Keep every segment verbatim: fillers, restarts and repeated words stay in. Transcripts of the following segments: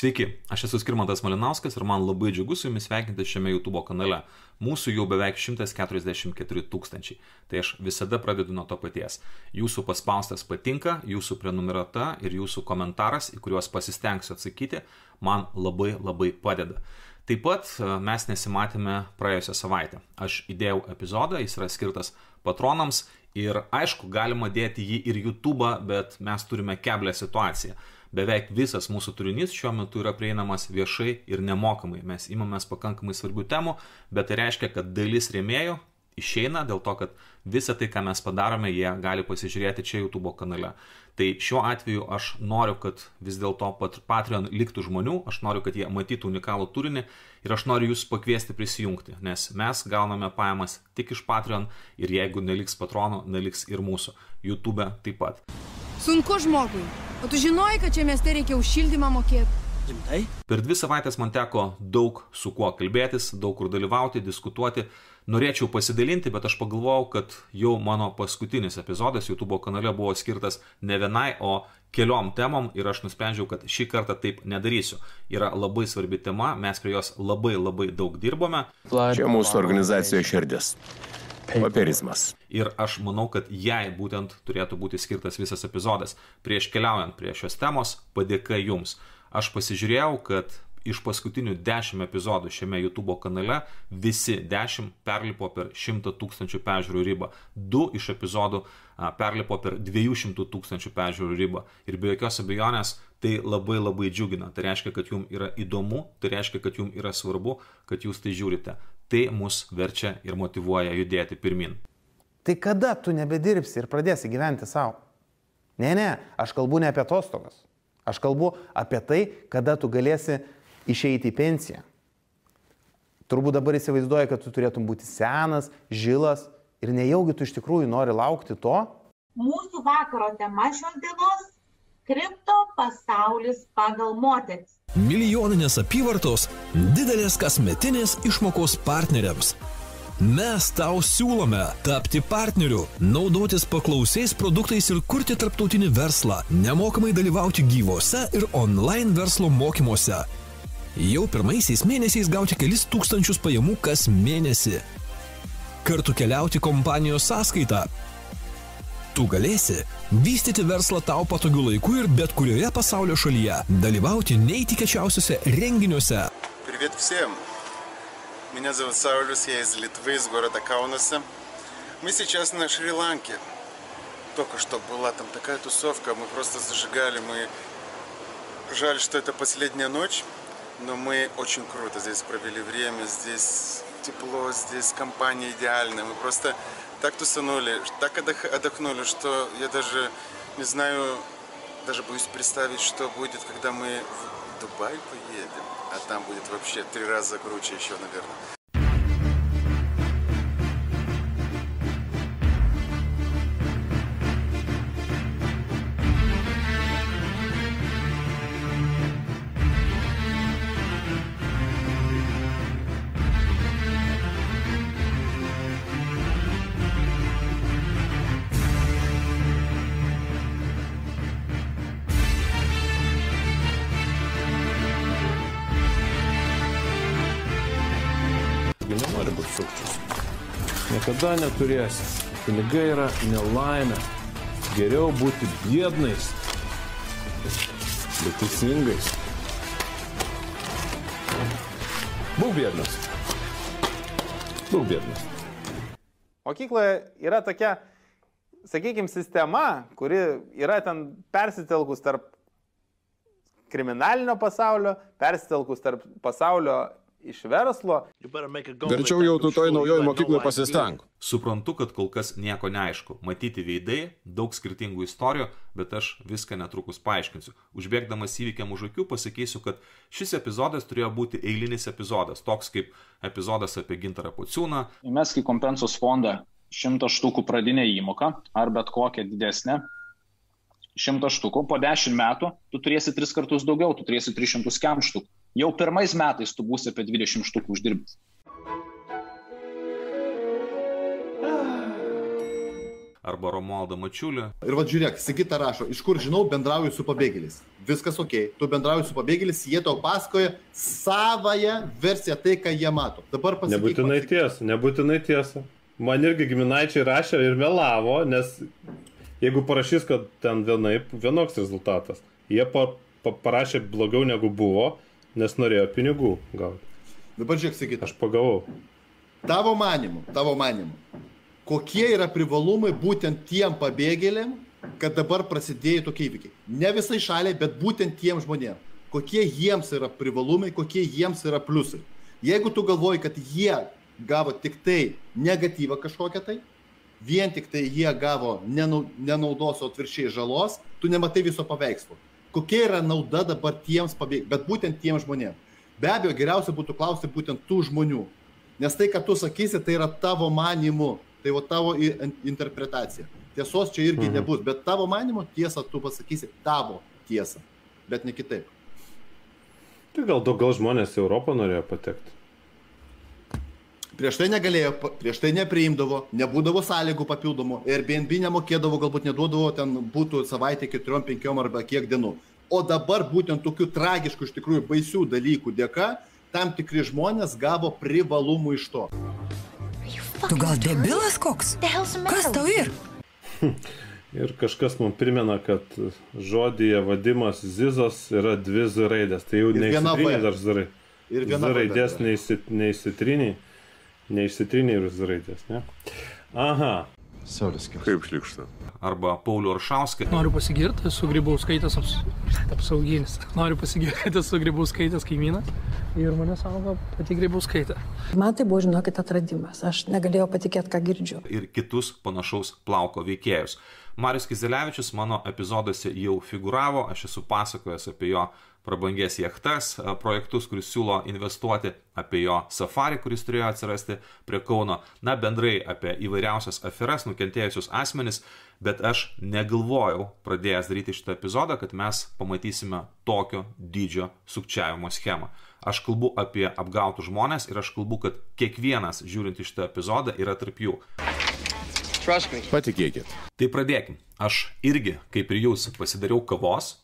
Sveiki, aš esu Skirmantas Malinauskas ir man labai džiugu su jumis sveikinti šiame YouTube kanale. Mūsų jau beveik šimtas keturiasdešimt keturi tūkstančiai. Tai aš visada pradedu nuo to paties. Jūsų paspaustas patinka, jūsų prenumerata ir jūsų komentaras, į kuriuos pasistengsiu atsakyti, man labai labai padeda. Taip pat mes nesimatėme praėjusią savaitę. Aš įdėjau epizodą, jis yra skirtas patronams ir aišku, galima dėti jį ir YouTube, bet mes turime keblią situaciją. Beveik visas mūsų turinys šiuo metu yra prieinamas viešai ir nemokamai. Mes imamės pakankamai svarbių temų, bet tai reiškia, kad dalis rėmėjų išeina dėl to, kad visą tai, ką mes padarome, jie gali pasižiūrėti čia YouTube kanale. Tai šiuo atveju aš noriu, kad vis dėlto Patreon liktų žmonių, aš noriu, kad jie matytų unikalų turinį ir aš noriu jūs pakviesti prisijungti, nes mes gauname pajamas tik iš Patreon ir jeigu neliks patronų, neliks ir mūsų. YouTube taip pat. Sunku žmogui. O tu žinojai, kad čia mieste reikia už šildymą mokėti? Rimtai? Per dvi savaitės man teko daug su kuo kalbėtis, daug kur dalyvauti, diskutuoti. Norėčiau pasidalinti, bet aš pagalvojau, kad jau mano paskutinis epizodas YouTube kanale buvo skirtas ne vienai, o keliom temom ir aš nusprendžiau, kad šį kartą taip nedarysiu. Yra labai svarbi tema, mes prie jos labai labai daug dirbome. Čia mūsų organizacijos širdis. Paperizmas. Ir aš manau, kad jai būtent turėtų būti skirtas visas epizodas. Prieš keliaujant prie šios temos, padėka jums. Aš pasižiūrėjau, kad iš paskutinių dešimt epizodų šiame YouTube kanale visi dešimt perlipo per šimtą tūkstančių peržiūrų ribą. Du iš epizodų perlipo per dviejų šimtų tūkstančių peržiūrų ribą. Ir be jokios abejonės tai labai labai džiugina. Tai reiškia, kad jums yra įdomu, tai reiškia, kad jums yra svarbu, kad jūs tai žiūrite. Tai mus verčia ir motyvuoja judėti pirmin. Tai kada tu nebedirbsi ir pradėsi gyventi savo? Ne, ne, aš kalbu ne apie atostogas. Aš kalbu apie tai, kada tu galėsi išeiti į pensiją. Turbūt dabar įsivaizduoji, kad tu turėtum būti senas, žilas ir nejaugi tu iš tikrųjų nori laukti to? Mūsų vakaro tema šios dienos – kripto pasaulis pagal moteris. Milijoninės apyvartos, didelės kasmetinės išmokos partneriams. Mes tau siūlome tapti partneriu, naudotis paklausiais produktais ir kurti tarptautinį verslą, nemokamai dalyvauti gyvose ir online verslo mokymuose. Jau pirmaisiais mėnesiais gauti kelis tūkstančius pajamų kas mėnesį. Kartu keliauti kompanijos sąskaitą. Tu galėsi vystyti verslą tau patogiu laiku ir bet kurioje pasaulio šalyje, dalyvauti нейтикачаусиусе рenginiuose. Привет всем! Меня зовут Саулюс, я из Литвы, из города Каунаса. Мы сейчас на Шри-Ланке. Только что была там такая тусовка, мы просто зажигали, мы... Жаль, что это последняя ночь, но мы очень круто здесь провели время, здесь тепло, здесь компания идеальная, мы просто... Так тусанули, так отдохнули, что я даже не знаю, даже боюсь представить, что будет, когда мы в Дубай поедем. А там будет вообще три раза круче еще, наверное. Nenori būti sukčius. Niekada neturėsi. Pinigai yra nelaimė. Geriau būti biednais, bet teisingais. Būk biednas. Būk biednas. Mokykloje yra tokia, sakykime, sistema, kuri yra ten persitelkus tarp kriminalinio pasaulio, persitelkus tarp pasaulio iš verslo. Verčiau jau tu toj naujoj mokykloje pasistenk. Suprantu, kad kol kas nieko neaišku. Matyti veidai, daug skirtingų istorijų, bet aš viską netrukus paaiškinsiu. Užbėgdamas įvykiam už akių pasakysiu, kad šis epizodas turėjo būti eilinis epizodas, toks kaip epizodas apie Gintarą Pociūną. Įmesk į kompensos fondą šimtą štukų pradinę įmoką, ar bet kokią didesnę. Šimtą štukų, po dešimt metų tu turėsi tris kartus daugiau, tu turėsi tris šimtus kem štukų. Jau pirmais metais tu būsi apie dvidešimt štukų uždirbęs. arba Romualdą Mačiulį. Ir vad žiūrėk, Sigita rašo, iš kur žinau, bendrauju su pabėgėliais. viskas ok, tu bendrauji su pabėgėlis, jie tau pasakoja savąją versiją, tai, ką jie mato. Dabar pasakyk. Nebūtinai tiesa, nebūtinai tiesa. Man irgi giminaičiai rašė ir melavo, nes jeigu parašys, kad ten vienaip, vienoks rezultatas. Jie pa, pa, parašė blogiau negu buvo, nes norėjo pinigų gauti. Dabar žiūrėk, sakyt. Aš pagavau. Tavo manimu, tavo manimu, kokie yra privalumai būtent tiem pabėgėliam, kad dabar prasidėjo tokie įvykiai. Ne visai šaliai, bet būtent tiem žmonėm. Kokie jiems yra privalumai, kokie jiems yra pliusai. Jeigu tu galvoji, kad jie gavo tik tai negatyvą kažkokią tai, vien tik tai jie gavo nenaudos, o atvirkščiai žalos, tu nematai viso paveikslo. Kokia yra nauda dabar tiems pabėgėliams, bet būtent tiems žmonėm. Be abejo, geriausia būtų klausti būtent tų žmonių. Nes tai, ką tu sakysi, tai yra tavo manimu, tai va tavo interpretacija. Tiesos čia irgi mhm. nebus, bet tavo manimu tiesą tu pasakysi tavo tiesą, bet ne kitaip. Tai gal daug gal žmonės į Europą norėjo patekti? Prieš tai negalėjo, prieš tai nepriimdavo, nebūdavo sąlygų papildomų, Airbnb nemokėdavo, galbūt neduodavo, ten būtų savaitė keturiom, penkiom arba kiek dienų. O dabar būtent tokių tragiškų, iš tikrųjų baisių dalykų dėka, tam tikri žmonės gavo privalumų iš to. Tu gal debilas koks? Kas tau ir? Ir kažkas man primena, kad žodyje vadimas Zizos yra dvi Z raidės. Tai jau neįsitriniai dar Z. Z raidės neįsitriniai. Neišsitriniai ir Z raidės, ne? Aha. Kaip šlikšta. Arba Paulių Aršauską. Noriu pasigirti, esu Grybauskaitės aps, apsauginis. Noriu pasigirti, kad esu Grybauskaitės kaimynas ir mane saugo pati Grybauskaitė. Man tai buvo, žinokit, atradimas. Aš negalėjau patikėti, ką girdžiu. Ir kitus panašaus plauko veikėjus. Marius Kizelevičius mano epizoduose jau figuravo, aš esu pasakojęs apie jo prabangės jachtas projektus, kuris siūlo investuoti, apie jo safari, kuris turėjo atsirasti prie Kauno, na bendrai apie įvairiausias aferas, nukentėjusius asmenis, bet aš negalvojau, pradėjęs daryti šitą epizodą, kad mes pamatysime tokio dydžio sukčiavimo schemą. Aš kalbu apie apgautus žmonės ir aš kalbu, kad kiekvienas žiūrint į šitą epizodą yra tarp jų. Patikėkit. Tai pradėkim. Aš irgi, kaip ir jūs, pasidariau kavos.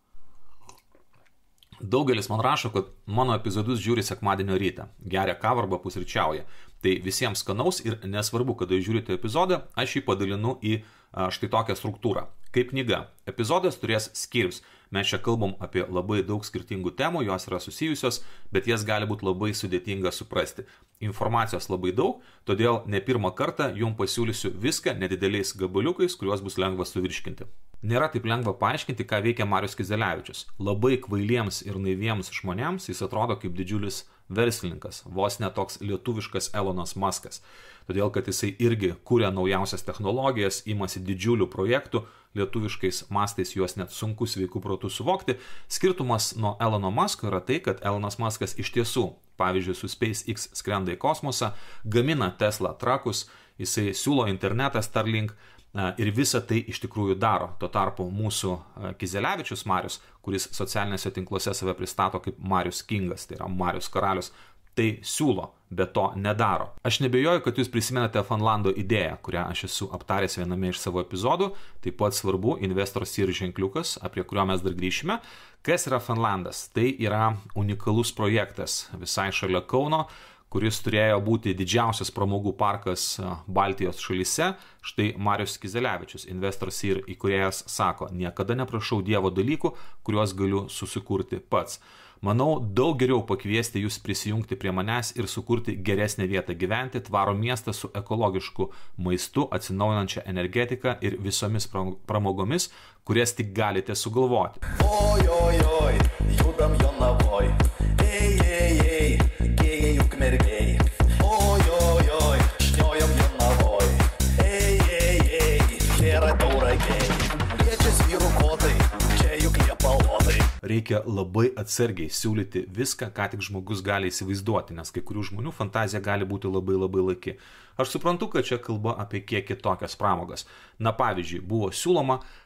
Daugelis man rašo, kad mano epizodus žiūri sekmadienio rytą, geria kavą arba pusryčiauja. Tai visiems skanaus ir nesvarbu, kada žiūrite epizodą, aš jį padalinu į štai tokią struktūrą. Kaip knyga. Epizodas turės skyrius. Mes čia kalbam apie labai daug skirtingų temų, jos yra susijusios, bet jas gali būti labai sudėtinga suprasti. Informacijos labai daug, todėl ne pirmą kartą jums pasiūlysiu viską nedideliais gabaliukais, kuriuos bus lengva suvirškinti. Nėra taip lengva paaiškinti, ką veikia Marius Kizelevičius. Labai kvailiems ir naiviems žmonėms jis atrodo kaip didžiulis verslininkas, vos ne toks lietuviškas Elonas Muskas. Todėl, kad jisai irgi kuria naujausias technologijas, imasi didžiulių projektų, lietuviškais mastais juos net sunku sveikų protų suvokti. Skirtumas nuo Elono Musko yra tai, kad Elonas Muskas iš tiesų, pavyzdžiui, su SpaceX skrenda į kosmosą, gamina Tesla trakus, jisai siūlo internetą Starlink ir visą tai iš tikrųjų daro. Tuo tarpu mūsų Kizelevičius Marius, kuris socialinėse tinkluose save pristato kaip Marius Kingas, tai yra Marius Karalius, tai siūlo, bet to nedaro. Aš nebejoju, kad jūs prisimenate Funlando idėją, kurią aš esu aptaręs viename iš savo epizodų. Taip pat svarbu Investors ir ženkliukas, apie kurio mes dar grįšime. Kas yra Funlandas? Tai yra unikalus projektas visai šalia Kauno, kuris turėjo būti didžiausias pramogų parkas Baltijos šalyse. Štai Marius Kizelevičius, Investors ir įkūrėjas, sako, niekada neprašau Dievo dalykų, kuriuos galiu susikurti pats. Manau, daug geriau pakviesti jūs prisijungti prie manęs ir sukurti geresnę vietą gyventi, tvarų miestą su ekologišku maistu, atsinaujinančia energetika ir visomis pramogomis, kurias tik galite sugalvoti. Oi, oi, oi, judam Jonavoj, ei, ei, ei, gėjai ukmergėjai. Oi, oi, oi, šniojam Jonavoj, ei, ei, ei, yra tauragėjai. Liečias vyrų kotai, čia juk liepalotai. Reikia labai atsargiai siūlyti viską, ką tik žmogus gali įsivaizduoti, nes kai kurių žmonių fantazija gali būti labai labai laki. Aš suprantu, kad čia kalba apie kiek kitokias pramogas. Na pavyzdžiui, buvo siūloma,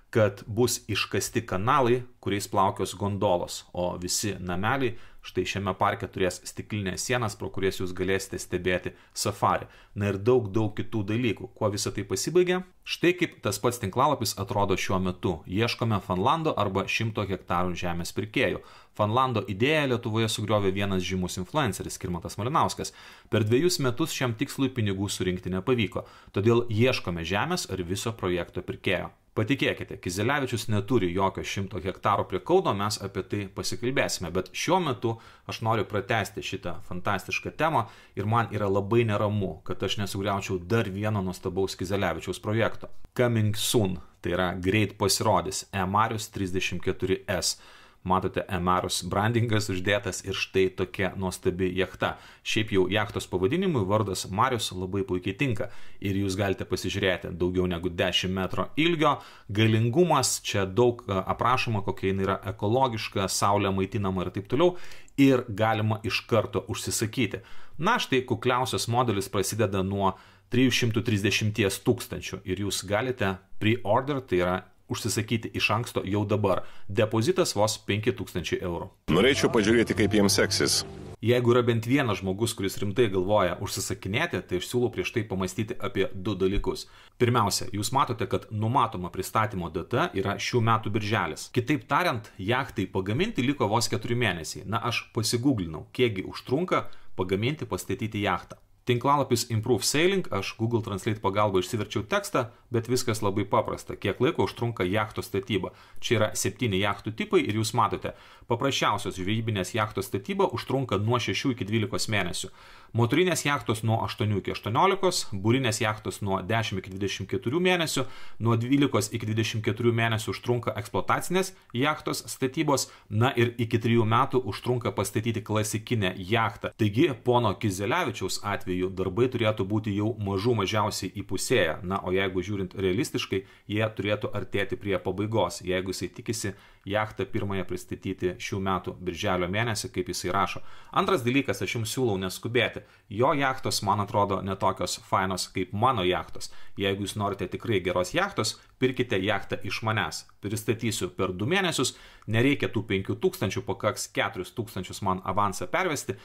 kad bus iškasti kanalai, kuriais plaukios gondolos, o visi nameliai štai šiame parke turės stiklinės sienas, pro kurias jūs galėsite stebėti safari. Na ir daug, daug kitų dalykų. Kuo visą tai pasibaigė? Štai kaip tas pats tinklalapis atrodo šiuo metu. Ieškome Fanlando arba šimto hektarų žemės pirkėjų. Fanlando idėją Lietuvoje sugriovė vienas žymus influenceris Skirmantas Malinauskas. Per dviejus metus šiam tikslui pinigų surinkti nepavyko. Todėl ieškome žemės ar viso projekto pirkėjo. Patikėkite, Kizelevičius neturi jokio šimto hektarų prie Kauno, mes apie tai pasikalbėsime, bet šiuo metu aš noriu pratęsti šitą fantastišką temą ir man yra labai neramu, kad aš nesugriaučiau dar vieno nuostabaus Kizelevičiaus projekto. Coming soon, tai yra greit pasirodys, E-Marius trisdešimt keturi S. Matote, E-Marius brandingas uždėtas ir štai tokia nuostabi jachta. Šiaip jau jachtos pavadinimui vardas Marius labai puikiai tinka ir jūs galite pasižiūrėti daugiau negu dešimt metrų ilgio, galingumas, čia daug aprašoma, kokia jinai yra ekologiška, saulė maitinama ir taip toliau ir galima iš karto užsisakyti. Na štai kukliausias modelis prasideda nuo trijų šimtų trisdešimt tūkstančių ir jūs galite pre-order, tai yra užsisakyti iš anksto jau dabar. Depozitas vos penki tūkstančiai eurų. Norėčiau pažiūrėti, kaip jiems seksis. Jeigu yra bent vienas žmogus, kuris rimtai galvoja užsisakinėti, tai aš siūlau prieš tai pamastyti apie du dalykus. Pirmiausia, jūs matote, kad numatoma pristatymo data yra šių metų birželis. Kitaip tariant, jachtai pagaminti liko vos keturi mėnesiai. Na, aš pasigūglinau, kiekgi užtrunka pagaminti, pastatyti jachtą. Tinklalapis Improve Sailing, aš Google Translate pagalba išsiverčiau tekstą, bet viskas labai paprasta. Kiek laiko užtrunka jachtos statyba. Čia yra septyni jachtų tipai ir jūs matote, paprasčiausios žvejybinės jachtos statyba užtrunka nuo šešių iki dvylikos mėnesių. Motorinės jachtos nuo aštuonių iki aštuoniolikos, būrinės jachtos nuo dešimt iki dvidešimt keturių mėnesių, nuo dvylikos iki dvidešimt keturių mėnesių užtrunka eksploatacinės jachtos statybos, na ir iki trijų metų užtrunka pastatyti klasikinę jachtą. Taigi, pono Kizelevičiaus atveju darbai turėtų būti jau mažų mažiausiai įpusėję, na o jeigu žiūrint realistiškai, jie turėtų artėti prie pabaigos, jeigu jisai tikisi jachtą pirmąją pristatyti šių metų birželio mėnesį, kaip jisai rašo. Antras dalykas, aš jums siūlau neskubėti. Jo jachtos, man atrodo, netokios fainos kaip mano jachtos. Jeigu jūs norite tikrai geros jachtos, pirkite jachtą iš manęs. Pristatysiu per du mėnesius, nereikia tų penkių tūkstančių, pakaks keturis tūkstančius man avansą pervesti.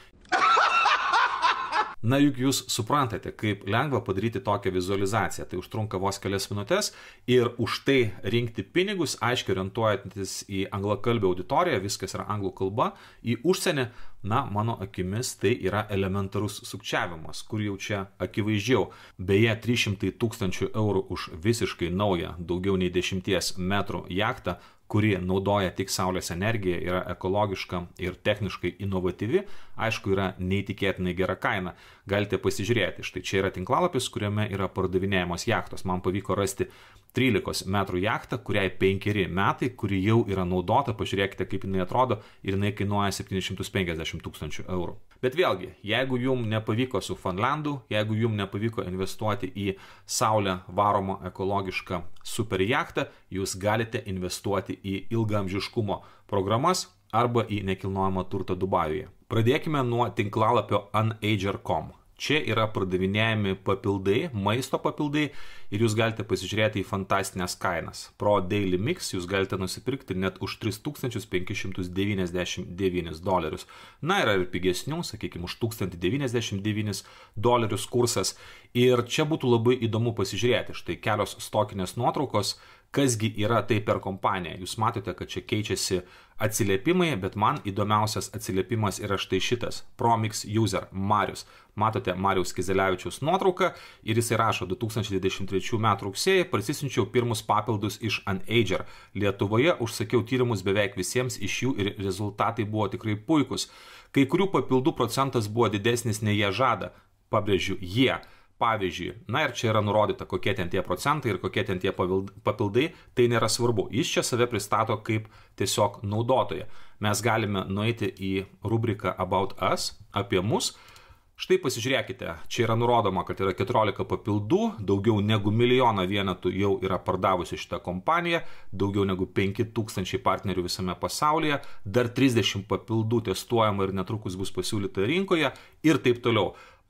Na juk jūs suprantate, kaip lengva padaryti tokią vizualizaciją. Tai užtrunka vos kelias minutės ir už tai rinkti pinigus, aiškiai orientuojantis į anglakalbę auditoriją, viskas yra anglų kalba, į užsienį, na, mano akimis tai yra elementarus sukčiavimas, kur jau čia akivaizdžiau. Beje, trys šimtai tūkstančių eurų už visiškai naują, daugiau nei dešimties metrų jachtą, kuri naudoja tik saulės energiją, yra ekologiška ir techniškai inovatyvi, aišku, yra neįtikėtinai gera kaina. Galite pasižiūrėti, štai čia yra tinklalapis, kuriame yra pardavinėjamos jachtos. Man pavyko rasti trylikos metrų jachtą, kuriai penkeri metai, kuri jau yra naudota, pažiūrėkite, kaip jinai atrodo, ir jinai kainuoja septynis šimtus penkiasdešimt tūkstančių eurų. Bet vėlgi, jeigu jums nepavyko su Fanlandu, jeigu jums nepavyko investuoti į saulę varomą ekologišką super jachtą, jūs galite investuoti į ilgaamžiškumo programas arba į nekilnojamą turtą Dubajuje. Pradėkime nuo tinklalapio unager taškas com. Čia yra pardavinėjami papildai, maisto papildai ir jūs galite pasižiūrėti į fantastinės kainas. Pro Daily Mix jūs galite nusipirkti net už tris tūkstančius penkis šimtus devyniasdešimt devynis dolerius. Na, yra ir pigesnių, sakykime, už tūkstantį devyniasdešimt devynis dolerius kursas. Ir čia būtų labai įdomu pasižiūrėti. Štai kelios stokinės nuotraukos, kasgi yra tai per kompaniją. Jūs matote, kad čia keičiasi atsiliepimai, bet man įdomiausias atsiliepimas yra štai šitas. Promix user Marius. Matote Mariaus Kizelevičiaus nuotrauką ir jisai rašo du tūkstančiai dvidešimt trečių metų rugsėjį prasisiunčiau pirmus papildus iš Unager. Lietuvoje užsakiau tyrimus beveik visiems iš jų ir rezultatai buvo tikrai puikus. Kai kurių papildų procentas buvo didesnis nei jie žada. Pabrėžiu, jie. Pavyzdžiui, na ir čia yra nurodyta, kokie ten tie procentai ir kokie ten tie papildai, tai nėra svarbu. Jis čia save pristato kaip tiesiog naudotoją. Mes galime nueiti į rubriką About Us, apie mus. Štai pasižiūrėkite, čia yra nurodoma, kad yra keturiolika papildų, daugiau negu milijoną vienetų jau yra pardavusi šitą kompaniją, daugiau negu penki tūkstančiai partnerių visame pasaulyje, dar trisdešimt papildų testuojama ir netrukus bus pasiūlyta rinkoje ir taip toliau.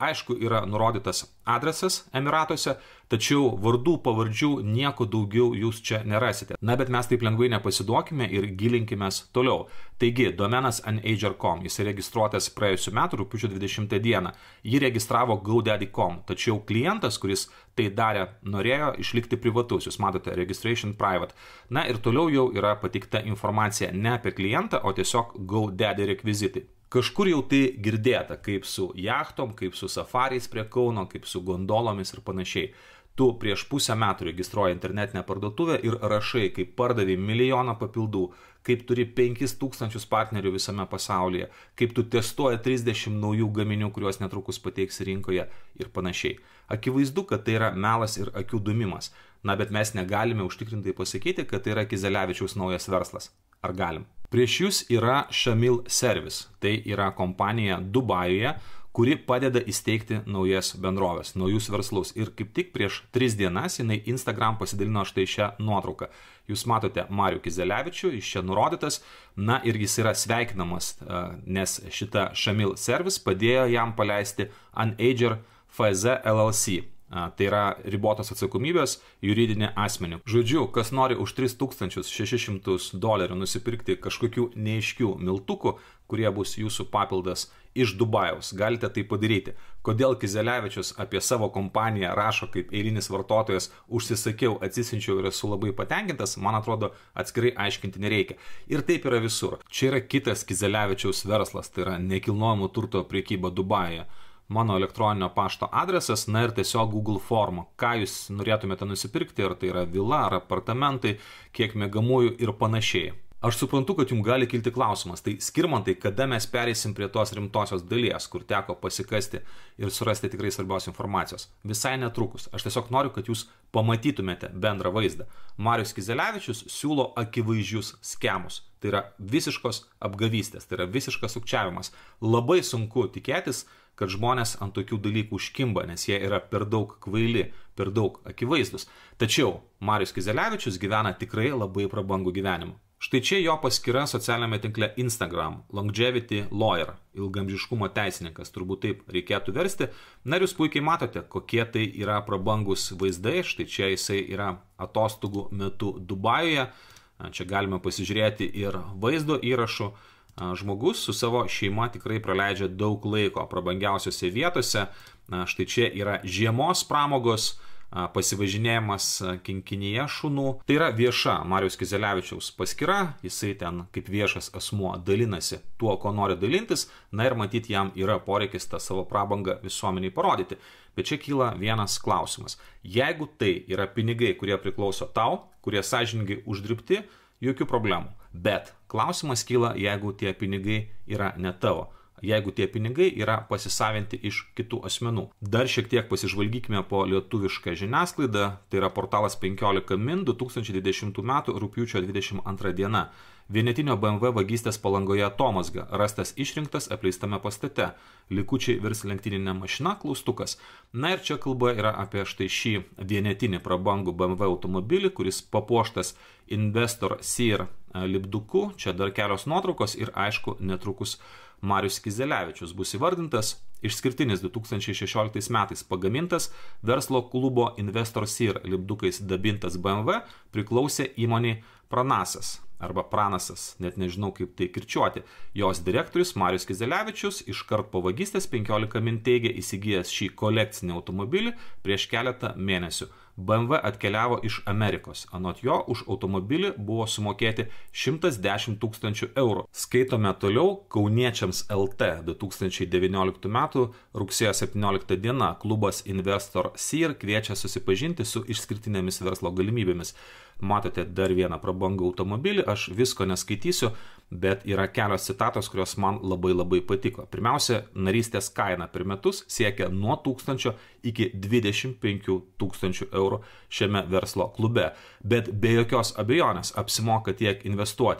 Aišku, yra nurodytas adresas Emiratuose, tačiau vardų, pavardžių, nieko daugiau jūs čia nerasite. Na, bet mes taip lengvai nepasiduokime ir gilinkimės toliau. Taigi, domenas unager taškas com, jis registruotas praėjusiu metu, rugpjūčio dvidešimtą dieną. Jį registravo GoDaddy taškas com, tačiau klientas, kuris tai darė, norėjo išlikti privatus. Jūs matote, registration private. Na ir toliau jau yra pateikta informacija ne apie klientą, o tiesiog GoDaddy rekvizitai. Kažkur jau tai girdėta, kaip su jachtom, kaip su safariais prie Kauno, kaip su gondolomis ir panašiai. Tu prieš pusę metų registruoji internetinę parduotuvę ir rašai, kaip pardavai milijoną papildų, kaip turi penkis tūkstančius partnerių visame pasaulyje, kaip tu testuoji trisdešimt naujų gaminių, kuriuos netrukus pateiksi rinkoje ir panašiai. Akivaizdu, kad tai yra melas ir akių dumimas. Na, bet mes negalime užtikrintai pasakyti, kad tai yra Kizelevičiaus naujas verslas. Ar galim? Prieš jūs yra Shamil Service. Tai yra kompanija Dubajuje, kuri padeda įsteigti naujas bendrovės, naujus verslus. Ir kaip tik prieš tris dienas jinai Instagram pasidalino štai šią nuotrauką. Jūs matote Marių Kizelevičių, jis čia nurodytas, na ir jis yra sveikinamas, nes šita Shamil Service padėjo jam paleisti Unager F Z L L C. Tai yra ribotos atsakomybės juridinė asmenį. Žodžiu, kas nori už tris tūkstančius šešis šimtus dolerių nusipirkti kažkokių neaiškių miltukų, kurie bus jūsų papildas iš Dubajaus, galite tai padaryti. Kodėl Kizelevičius apie savo kompaniją rašo kaip eilinis vartotojas, užsisakiau, atsisinčiau ir esu labai patenkintas, man atrodo, atskirai aiškinti nereikia. Ir taip yra visur. Čia yra kitas Kizelevičiaus verslas, tai yra nekilnojamo turto prekyba Dubajuje. Mano elektroninio pašto adresas, na ir tiesiog Google formą, ką jūs norėtumėte nusipirkti, ar tai yra vila, ar apartamentai, kiek miegamųjų ir panašiai. Aš suprantu, kad jums gali kilti klausimas, tai Skirmantai, kada mes pereisim prie tos rimtosios dalies, kur teko pasikasti ir surasti tikrai svarbios informacijos. Visai netrukus. Aš tiesiog noriu, kad jūs pamatytumėte bendrą vaizdą. Marius Kizelevičius siūlo akivaizdžius skemus. Tai yra visiškos apgavystės, tai yra visiškas sukčiavimas. Labai sunku tikėtis, kad žmonės ant tokių dalykų užkimba, nes jie yra per daug kvaili, per daug akivaizdus. Tačiau Marius Kizelevičius gyvena tikrai labai prabangų gyvenimą. Štai čia jo paskyra socialinėme tinkle Instagram, Longevity Lawyer, ilgamžiškumo teisininkas, turbūt taip reikėtų versti. Na ir jūs puikiai matote, kokie tai yra prabangus vaizdai. Štai čia jisai yra atostogų metu Dubajuje. Čia galime pasižiūrėti ir vaizdo įrašų. Žmogus su savo šeima tikrai praleidžia daug laiko prabangiausiose vietose. Štai čia yra žiemos pramogos, pasivažinėjimas kinkinyje šunų. Tai yra vieša Mariaus Kizelevičiaus paskyra, jisai ten kaip viešas asmuo dalinasi tuo, ko nori dalintis, na ir matyti jam yra poreikis tą savo prabangą visuomeniai parodyti. Bet čia kyla vienas klausimas. Jeigu tai yra pinigai, kurie priklauso tau, kurie sąžiningai uždirbti, jokių problemų. Bet klausimas kyla, jeigu tie pinigai yra ne tavo. Jeigu tie pinigai yra pasisavinti iš kitų asmenų. Dar šiek tiek pasižvalgykime po lietuvišką žiniasklaidą. Tai yra portalas penkiolika min du tūkstančiai dvidešimtų metų rugpjūčio dvidešimt antra diena. Vienetinio B M W vagystės Palangoje atomazga, rastas išrinktas apleistame pastate. Likučiai virs lenktyninė mašina, klaustukas. Na ir čia kalba yra apie štai šį vienetinį prabangų B M W automobilį, kuris papuoštas Investor Seer lipduku. Čia dar kelios nuotraukos ir aišku netrukus Marius Kizelevičius bus įvardintas. Išskirtinis du tūkstančiai šešioliktais metais pagamintas verslo klubo Investor Seer lipdukais dabintas B M W priklausė įmoniai Pranasas arba Pranasas, net nežinau kaip tai kirčiuoti. Jos direktorius Marius Kizelevičius iškart po vagystės penkiolika min teigė įsigijęs šį kolekcinį automobilį prieš keletą mėnesių. B M W atkeliavo iš Amerikos. Anot jo, už automobilį buvo sumokėti šimtas dešimt tūkstančių eurų. Skaitome toliau. Kauniečiams L T du tūkstančiai devynioliktų metų rugsėjo septynioliktą diena klubas Investor Seer kviečia susipažinti su išskirtinėmis verslo galimybėmis. Matote dar vieną prabangų automobilį, aš visko neskaitysiu, bet yra kelios citatos, kurios man labai labai patiko. Pirmiausia, narystės kaina per metus siekia nuo tūkstančio iki dvidešimt penkių tūkstančių eurų šiame verslo klube, bet be jokios abejonės apsimoka tiek investuoti.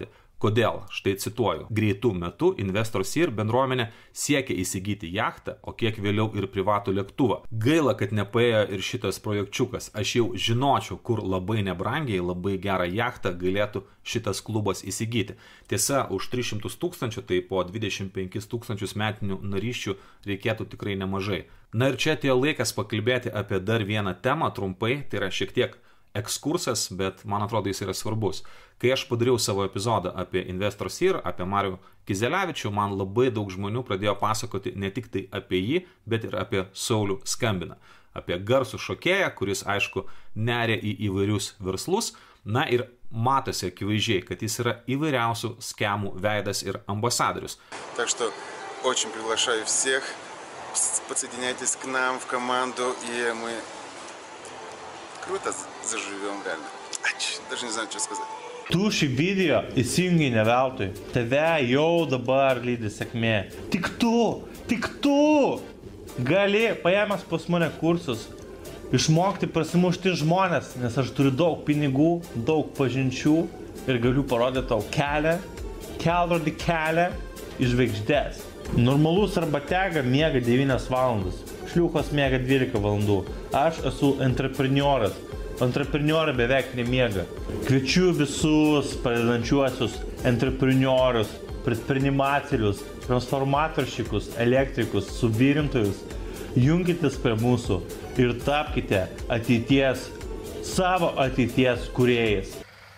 Kodėl? Štai cituoju. Greitų metų Investors ir bendruomenė siekia įsigyti jachtą, o kiek vėliau ir privatų lėktuvą. Gaila, kad nepaėjo ir šitas projekčiukas. Aš jau žinočiau, kur labai nebrangiai, labai gerą jachtą galėtų šitas klubas įsigyti. Tiesa, už tris šimtus tūkstančių, tai po dvidešimt penkis tūkstančius metinių narysčių reikėtų tikrai nemažai. Na ir čia atėjo laikas pakalbėti apie dar vieną temą trumpai, tai yra šiek tiek ekskursas, bet man atrodo jis yra svarbus. Kai aš padariau savo epizodą apie Investors ir, apie Marių Kizelevičių, man labai daug žmonių pradėjo pasakoti ne tik tai apie jį, bet ir apie Saulių Skambiną. Apie garsų šokėją, kuris, aišku, neria į įvairius verslus. Na ir matosi akivaizdžiai, kad jis yra įvairiausių skemų veidas ir ambasadorius. Так что очень приглашаю всех, подсоединяйтесь к нам в команду, и мы круто заживем реально. Ач, даже не знаю, что сказать. Tu šį video įsijungi ne veltui. Tave jau dabar lydi sėkmė. Tik tu, tik tu gali, paėmęs pas mane kursus, išmokti prasimušti žmonės, nes aš turiu daug pinigų, daug pažinčių ir galiu parodyti tau kelią, kelrodį kelią į žvaigždės. Normalus arba tega miega devynias valandas, šliūkos miega dvylika valandų. Aš esu entreprenioras. Entrepreniorai beveik nemiega. Kviečiu visus pradedančiuosius entreprenorius, предпринимателus, transformatoršikus, elektrikus, suvirintojus. Junkitės prie mūsų ir tapkite ateities, savo ateities kūrėjais.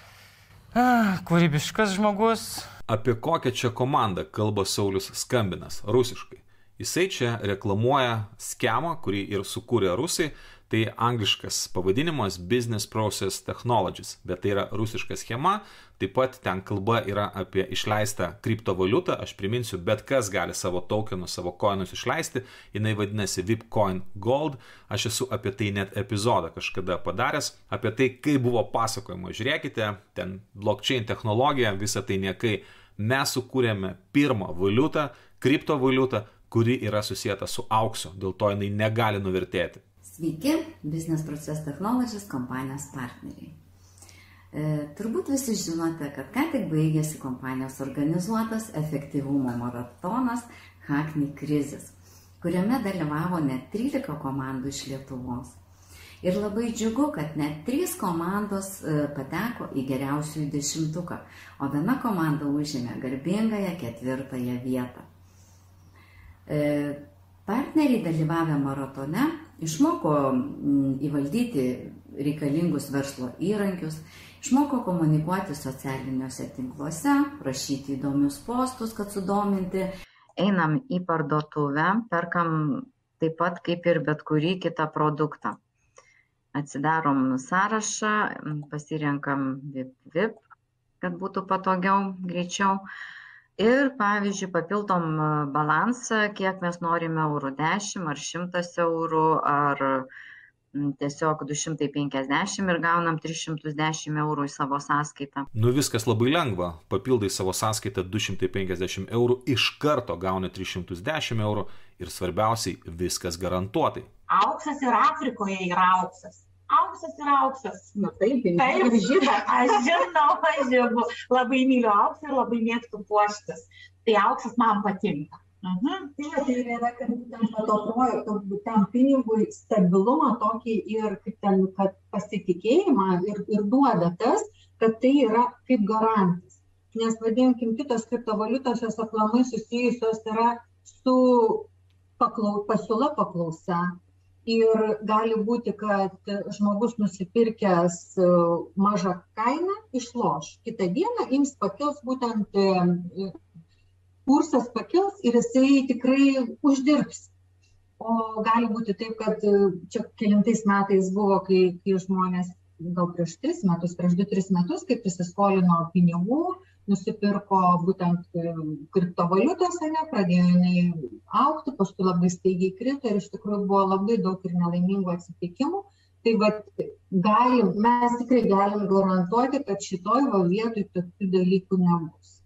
Ah, kūrybiškas žmogus. Apie kokią čia komandą kalba Saulius Skambinas rusiškai. Jisai čia reklamuoja skemą, kurį ir sukūrė rusai. Tai angliškas pavadinimas Business Process Technologies, bet tai yra rusiška schema. Taip pat ten kalba yra apie išleistą kriptovaliutą. Aš priminsiu, bet kas gali savo tokenus, savo coinus išleisti. Jinai vadinasi V I P Coin Gold. Aš esu apie tai net epizodą kažkada padaręs. Apie tai, kaip buvo pasakojama. Žiūrėkite, ten blockchain technologija, visą tai niekai. Mes sukūrėme pirmą valiutą, kriptovaliutą, kuri yra susieta su auksu. Dėl to jinai negali nuvertėti. Sveiki, Business Process Technologies kompanijos partneriai. E, turbūt visi žinote, kad ką tik baigėsi kompanijos organizuotas efektyvumo maratonas Hackney krizės, kuriame dalyvavo net trylika komandų iš Lietuvos. Ir labai džiugu, kad net trys komandos e, pateko į geriausiųjų dešimtuką, o viena komanda užėmė garbingąją ketvirtąją vietą. E, Partneriai dalyvavę maratone išmoko įvaldyti reikalingus verslo įrankius, išmoko komunikuoti socialiniuose tinkluose, rašyti įdomius postus, kad sudominti. Einam į parduotuvę, perkam taip pat kaip ir bet kurį kitą produktą. Atsidarom sąrašą, pasirenkam V I P V I P, kad būtų patogiau, greičiau. Ir, pavyzdžiui, papildom balansą, kiek mes norime eurų, dešimt ar šimtas eurų, ar tiesiog du šimtai penkiasdešimt ir gaunam tris šimtus dešimt eurų į savo sąskaitą. Nu viskas labai lengva. Papildai savo sąskaitą du šimtai penkiasdešimt eurų, iš karto gauni tris šimtus dešimt eurų ir svarbiausiai viskas garantuotai. Auksas ir Afrikoje yra auksas. Auksas yra auksas. Na taip, taip, žinau, aš žinau, aš žinau. Labai myliu auksą ir labai mėgstu puoštis. Tai auksas man patinka. Mhm. Tai, tai yra, kad būtent to projekto, tam pinigui stabilumą tokį ir kaip ten, kad pasitikėjimą ir, ir duoda tas, kad tai yra kaip garantas. Nes, vadinkim, kitos kriptovaliutos jos aplamai susijusios yra su paklau, pasiūla paklausa. Ir gali būti, kad žmogus nusipirkęs mažą kainą išloš. Kitą dieną ims pakils, būtent kursas pakils ir jisai tikrai uždirbs. O gali būti taip, kad čia kelintais metais buvo, kai, kai žmonės gal prieš tris metus, prieš du tris metus, kaip įsiskolino pinigų, nusipirko būtent kriptovaliutos, ne, pradėjo jinai augti, paskui labai staigiai krito ir iš tikrųjų buvo labai daug ir nelaimingų atsitikimų. Tai vat, galim, mes tikrai galim garantuoti, kad šitoj va vietoj tokių dalykų nebus.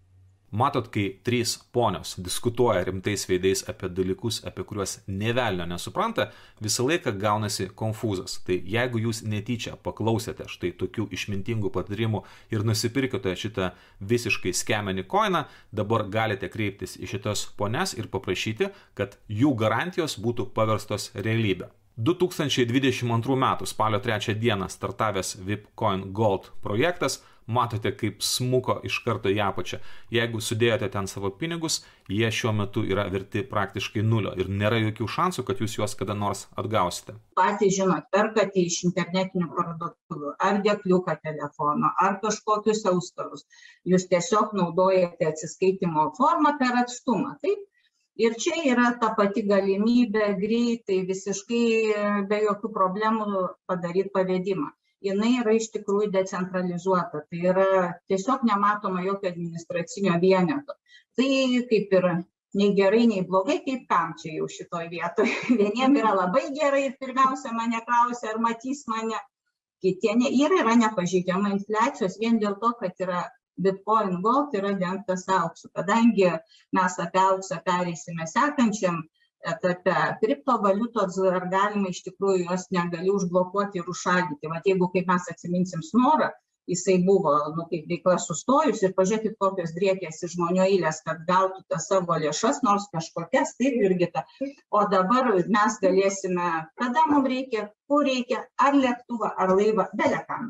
Matot, kai trys ponios diskutuoja rimtais veidais apie dalykus, apie kuriuos nė velnio nesupranta, visą laiką gaunasi konfūzas. Tai jeigu jūs netyčia paklausėte štai tokių išmintingų patarimų ir nusipirkite šitą visiškai skemenį koiną, dabar galite kreiptis į šitas ponias ir paprašyti, kad jų garantijos būtų paverstos realybę. du tūkstančiai dvidešimt antrų metų spalio trečią dieną startavęs VIPcoin Gold projektas, matote, kaip smuko iš karto į apačią. Jeigu sudėjote ten savo pinigus, jie šiuo metu yra verti praktiškai nulio ir nėra jokių šansų, kad jūs juos kada nors atgausite. Patys žinot, perkate iš internetinių parduotuvių, ar dėkliuką telefono, ar kažkokius auskarus. Jūs tiesiog naudojate atsiskaitimo formą per atstumą, taip? Ir čia yra ta pati galimybė greitai, visiškai be jokių problemų padaryti pavedimą. Jinai yra iš tikrųjų decentralizuota, tai yra tiesiog nematoma jokio administracinio vieneto. Tai kaip ir nei gerai, nei blogai, kaip kam čia jau šitoj vietoj. Vieniem yra labai gerai ir pirmiausia mane klausia, ar matys mane, kitie ne. Ir yra nepažeidžiama infliacijos vien dėl to, kad yra Bitcoin Gold yra dengtas auksu. Kadangi mes apie auksą pereisime sekančiam etape, kriptovaliutos ar galima iš tikrųjų jos negali užblokuoti ir užšaldyti. Vat jeigu kaip mes atsiminsim Snorą, jisai buvo, nu, kaip veikla sustojus ir pažiūrėkit, kokios driekėsi žmonių eilės, kad gautų tą savo lėšas, nors kažkokias, taip, Jurgita. O dabar mes galėsime, kada mums reikia, kur reikia, ar lėktuvą, ar laivą, belekam.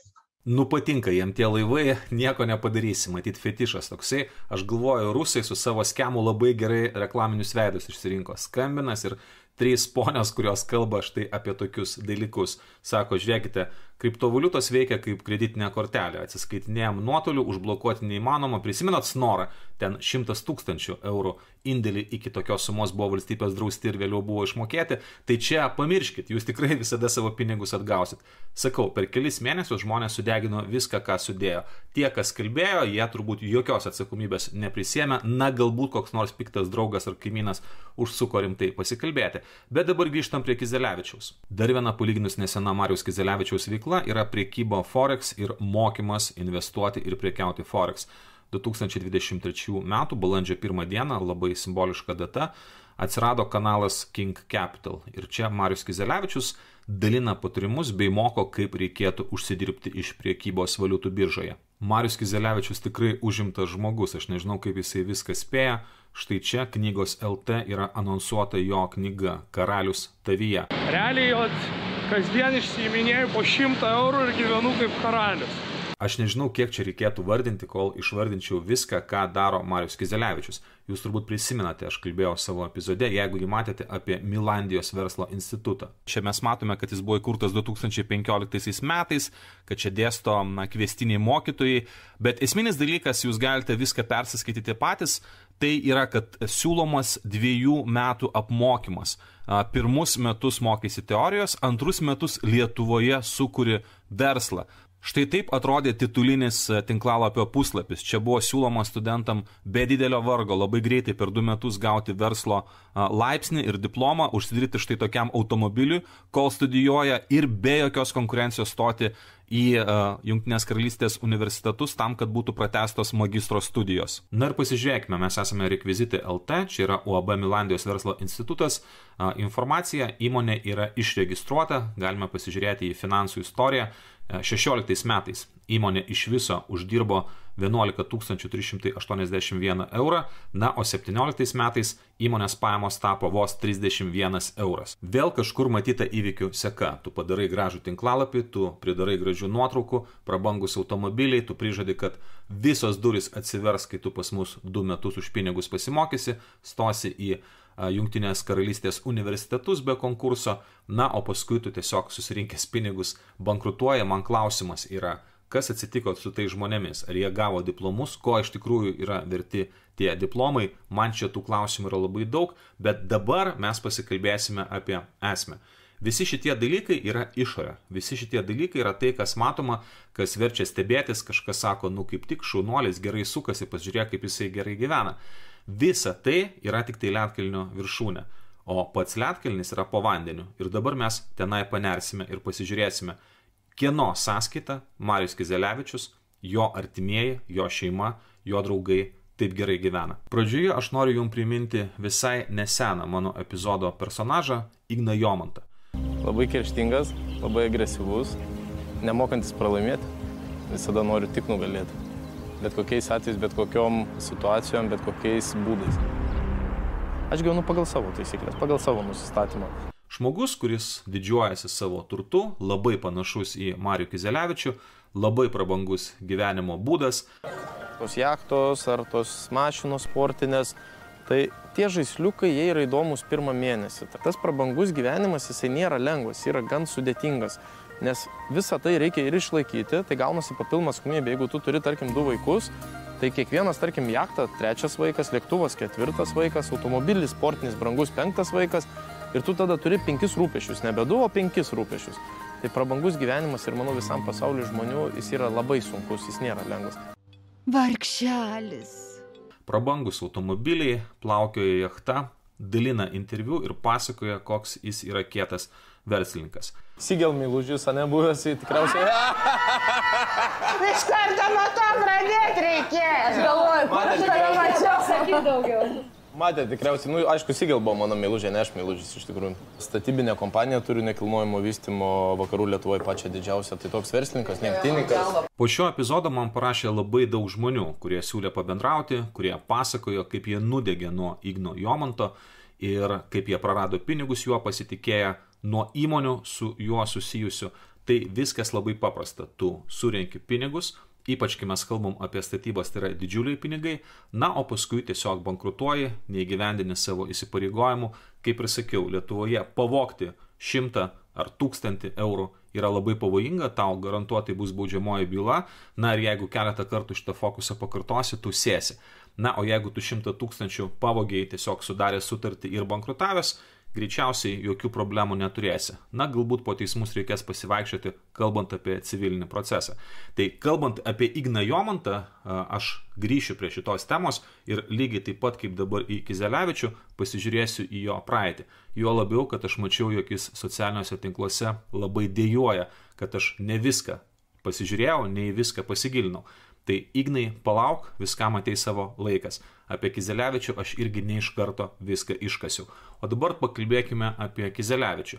Nu patinka jiem tie laivai, nieko nepadarysi, matyt fetišas toksai. Aš galvoju, rusai su savo skemu labai gerai reklaminius veidus išsirinko. Skambinas ir trys ponios, kurios kalba štai apie tokius dalykus. Sako, žiūrėkite, kriptovaliutos veikia kaip kreditinė kortelė. Atsiskaitinėjom nuotoliu, užblokuoti neįmanoma. Prisimenat Snorą, ten šimtas tūkstančių eurų indėlį iki tokios sumos buvo valstybės drausti ir vėliau buvo išmokėti. Tai čia pamirškit, jūs tikrai visada savo pinigus atgausit. Sakau, per kelis mėnesius žmonės sudegino viską, ką sudėjo. Tie, kas kalbėjo, jie turbūt jokios atsakomybės neprisėmė. Na, galbūt koks nors piktas draugas ar kaimynas užsuko rimtai pasikalbėti. Bet dabar grįžtam prie Kizelevičiaus. Dar viena palyginus nesena Mariaus Kizelevičiaus veikla yra priekyba Forex ir mokymas investuoti ir prekiauti Forex. du tūkstančiai dvidešimt trečių metų balandžio pirmą dieną, labai simboliška data, atsirado kanalas King Capital. Ir čia Marius Kizelevičius dalina patarimus bei moko, kaip reikėtų užsidirbti iš priekybos valiutų biržoje. Marius Kizelevičius tikrai užimtas žmogus, aš nežinau, kaip jisai viską spėja. Štai čia knygos L T yra anonsuota jo knyga Karalius tavyje. Realiai jo kasdien išsiiminėjau po šimtą eurų ir gyvenu kaip karalius. Aš nežinau, kiek čia reikėtų vardinti, kol išvardinčiau viską, ką daro Marius Kizelevičius. Jūs turbūt prisimenate, aš kalbėjau savo epizode, jeigu jį matėte, apie Milandijos verslo institutą. Čia mes matome, kad jis buvo įkurtas du tūkstančiai penkioliktaisiais metais, kad čia dėsto na, kviestiniai mokytojai, bet esminis dalykas, jūs galite viską persiskaityti patys, tai yra, kad siūlomas dviejų metų apmokymas. Pirmus metus mokysi teorijos, antrus metus Lietuvoje sukuri verslą. Štai taip atrodė titulinis tinklalapio puslapis. Čia buvo siūloma studentam be didelio vargo labai greitai per du metus gauti verslo laipsnį ir diplomą, užsidirbti štai tokiam automobiliui, kol studijuoja ir be jokios konkurencijos stoti į uh, Jungtinės karalystės universitetus tam, kad būtų pratęstos magistro studijos. Na ir pasižiūrėkime, mes esame Rekvizitai L T, čia yra U A B Milandijos verslo institutas. Uh, informacija, įmonė yra išregistruota, galime pasižiūrėti į finansų istoriją. šešioliktais metais įmonė iš viso uždirbo vienuolika tūkstančių trys šimtai aštuoniasdešimt vieną eurą, na, o septynioliktais metais įmonės pajamos tapo vos trisdešimt vienas euras. Vėl kažkur matyta įvykių seka. Tu padarai gražų tinklalapį, tu pridarai gražių nuotraukų, prabangus automobiliai, tu prižadi, kad visos durys atsivers, kai tu pas mus du metus už pinigus pasimokysi, stosi į Jungtinės karalystės universitetus be konkurso, na, o paskui tu tiesiog susirinkęs pinigus bankrutuoja. Man klausimas yra, kas atsitiko su tai žmonėmis, ar jie gavo diplomus, ko iš tikrųjų yra verti tie diplomai. Man čia tų klausimų yra labai daug, bet dabar mes pasikalbėsime apie esmę. Visi šitie dalykai yra išorė, visi šitie dalykai yra tai, kas matoma, kas verčia stebėtis, kažkas sako, nu kaip tik šaunuolis gerai sukasi, pasižiūrėk, kaip jisai gerai gyvena. Visa tai yra tik tai ledkalnio viršūnė, o pats ledkalnis yra po vandeniu. Ir dabar mes tenai panersime ir pasižiūrėsime, kieno sąskaita Marius Kizelevičius, jo artimieji, jo šeima, jo draugai taip gerai gyvena. Pradžioje aš noriu jums priminti visai neseną mano epizodo personažą Igną Jomantą. Labai kerštingas, labai agresyvus, nemokantis pralaimėti, visada noriu tik nugalėti. Bet kokiais atvejais, bet kokiom situacijom, bet kokiais būdais. Aš gyvenu pagal savo taisyklės, pagal savo nusistatymą. Žmogus, kuris didžiuojasi savo turtu, labai panašus į Marių Kizelevičių, labai prabangus gyvenimo būdas. Tos jachtos ar tos mašinos sportinės, tai tie žaisliukai, jie yra įdomus pirmą mėnesį. Tas prabangus gyvenimas, jisai nėra lengvas, yra gan sudėtingas. Nes visą tai reikia ir išlaikyti, tai gaunasi papildoma atsakomybė. Jeigu tu turi, tarkim, du vaikus, tai kiekvienas, tarkim, jachta trečias vaikas, lėktuvas ketvirtas vaikas, automobilis sportinis brangus penktas vaikas ir tu tada turi penkis rūpešius, nebe du, o penkis rūpešius. Tai prabangus gyvenimas ir, manau, visam pasauliu žmonių jis yra labai sunkus, jis nėra lengvas. Vargšelis. Prabangus automobiliai, plaukioja jachta, dalina interviu ir pasakoja, koks jis yra kietas verslininkas. Sigel Milužis, ane buvęs, tikriausiai. Iš karto nuo to pradėti reikėjo. Aš galvoju, kur aš tave mačiau, sakyk daugiau. Matė, tikriausiai, nu, aišku, Sigel buvo mano Milužė, ne aš Milužis iš tikrųjų. Statybinė kompanija turi nekilnojimo vystymo vakarų Lietuvoje pačią didžiausią, tai toks verslininkas, lenktynininkas. Po šio epizodo man parašė labai daug žmonių, kurie siūlė pabendrauti, kurie pasakojo, kaip jie nudegė nuo Igno Jomanto ir kaip jie prarado pinigus juo pasitikėję, nuo įmonių su juo susijusių. Tai viskas labai paprasta. Tu surenki pinigus, ypač kai mes kalbam apie statybas, tai yra didžiuliai pinigai, na, o paskui tiesiog bankrutuoji, neįgyvendini savo įsipareigojimų. Kaip ir sakiau, Lietuvoje pavogti šimtą ar tūkstantį eurų yra labai pavojinga, tau garantuotai bus baudžiamoji byla, na ir jeigu keletą kartų šitą fokusą pakartosi, tu sėsi. Na, o jeigu tu šimtą tūkstančių pavogiai tiesiog sudarė sutartį ir bankrutavęs, greičiausiai jokių problemų neturėsi. Na, galbūt po teismus reikės pasivaikščioti, kalbant apie civilinį procesą. Tai kalbant apie Igną Jomantą, aš grįšiu prie šitos temos ir lygiai taip pat kaip dabar į Kizelevičių pasižiūrėsiu į jo praeitį. Jo labiau, kad aš mačiau, jog jis socialiniuose tinkluose labai dejuoja, kad aš ne viską pasižiūrėjau, ne į viską pasigilinau. Tai Ignai, palauk, viskam ateis savo laikas. Apie Kizelevičių aš irgi ne iš karto viską iškasiu. O dabar pakalbėkime apie Kizelevičių.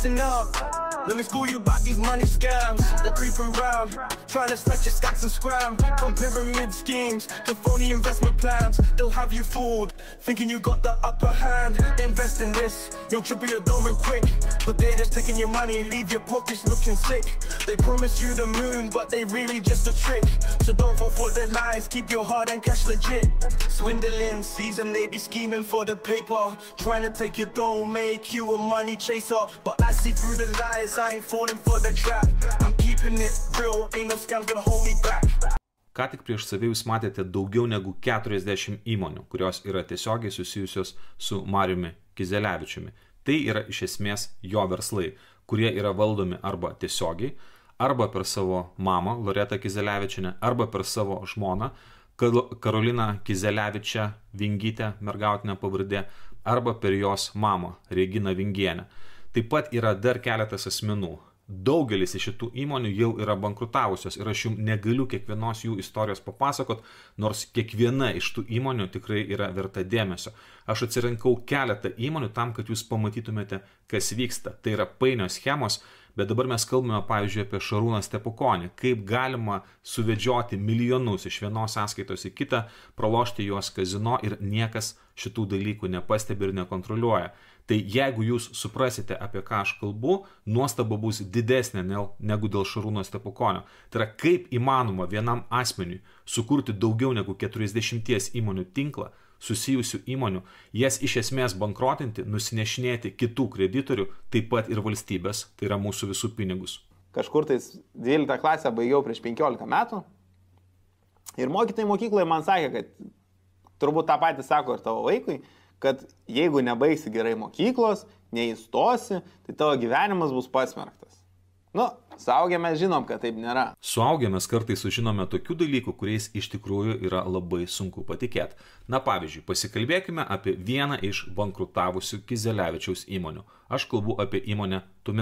Let me school you about these money scams that creep around, trying to snatch your stacks and scram. From pyramid schemes to phony investment plans, they'll have you fooled, thinking you got the upper hand. Invest in this, you'll triple your dough quick, but they're just taking your money, leave your pockets looking sick. They promise you the moon, but they really just a trick. So don't fall for the lies, keep your heart and cash legit. Swindling season, they be scheming for the paper, trying to take your dough, make you a money chaser. But I see through the lies, I ain't falling for the trap. I'm keeping it real, ain't no scam gonna hold me back. Ką tik prieš save jūs matėte daugiau negu keturiasdešimt įmonių, kurios yra tiesiogiai susijusios su Mariumi Kizelevičiumi. Tai yra iš esmės jo verslai, kurie yra valdomi arba tiesiogiai, arba per savo mamą Loretą Kizelevičienę, arba per savo žmoną Karoliną Kizelevičią Vingytę, mergautinę pavardė, arba per jos mamą Reginą Vingienę. Taip pat yra dar keletas asmenų. Daugelis iš šitų įmonių jau yra bankrutavusios ir aš jums negaliu kiekvienos jų istorijos papasakot, nors kiekviena iš tų įmonių tikrai yra verta dėmesio. Aš atsirinkau keletą įmonių tam, kad jūs pamatytumėte, kas vyksta. Tai yra painios schemos, bet dabar mes kalbame, pavyzdžiui, apie Šarūną Stepukonį, kaip galima suvedžioti milijonus iš vienos sąskaitos į kitą, pralošti juos kazino ir niekas šitų dalykų nepastebi ir nekontroliuoja. Tai jeigu jūs suprasite, apie ką aš kalbu, nuostaba bus didesnė negu dėl Šarūno Stepukonio. Tai yra, kaip įmanoma vienam asmeniui sukurti daugiau negu keturiasdešimt įmonių tinklą, susijusių įmonių, jas iš esmės bankrotinti, nusinešinėti kitų kreditorių, taip pat ir valstybės, tai yra mūsų visų pinigus. Kažkur tais dvyliktą klasę baigiau prieš penkiolika metų ir mokytojai mokykloje man sakė, kad turbūt tą patį sako ir tavo vaikui, kad jeigu nebaigsi gerai mokyklos, neįstosi, tai tavo gyvenimas bus pasmerktas. Nu, suaugę mes žinom, kad taip nėra. Suaugę mes kartais sužinome tokių dalykų, kuriais iš tikrųjų yra labai sunku patikėti. Na pavyzdžiui, pasikalbėkime apie vieną iš bankrutavusių Kizelevičiaus įmonių. Aš kalbu apie įmonę Tumina.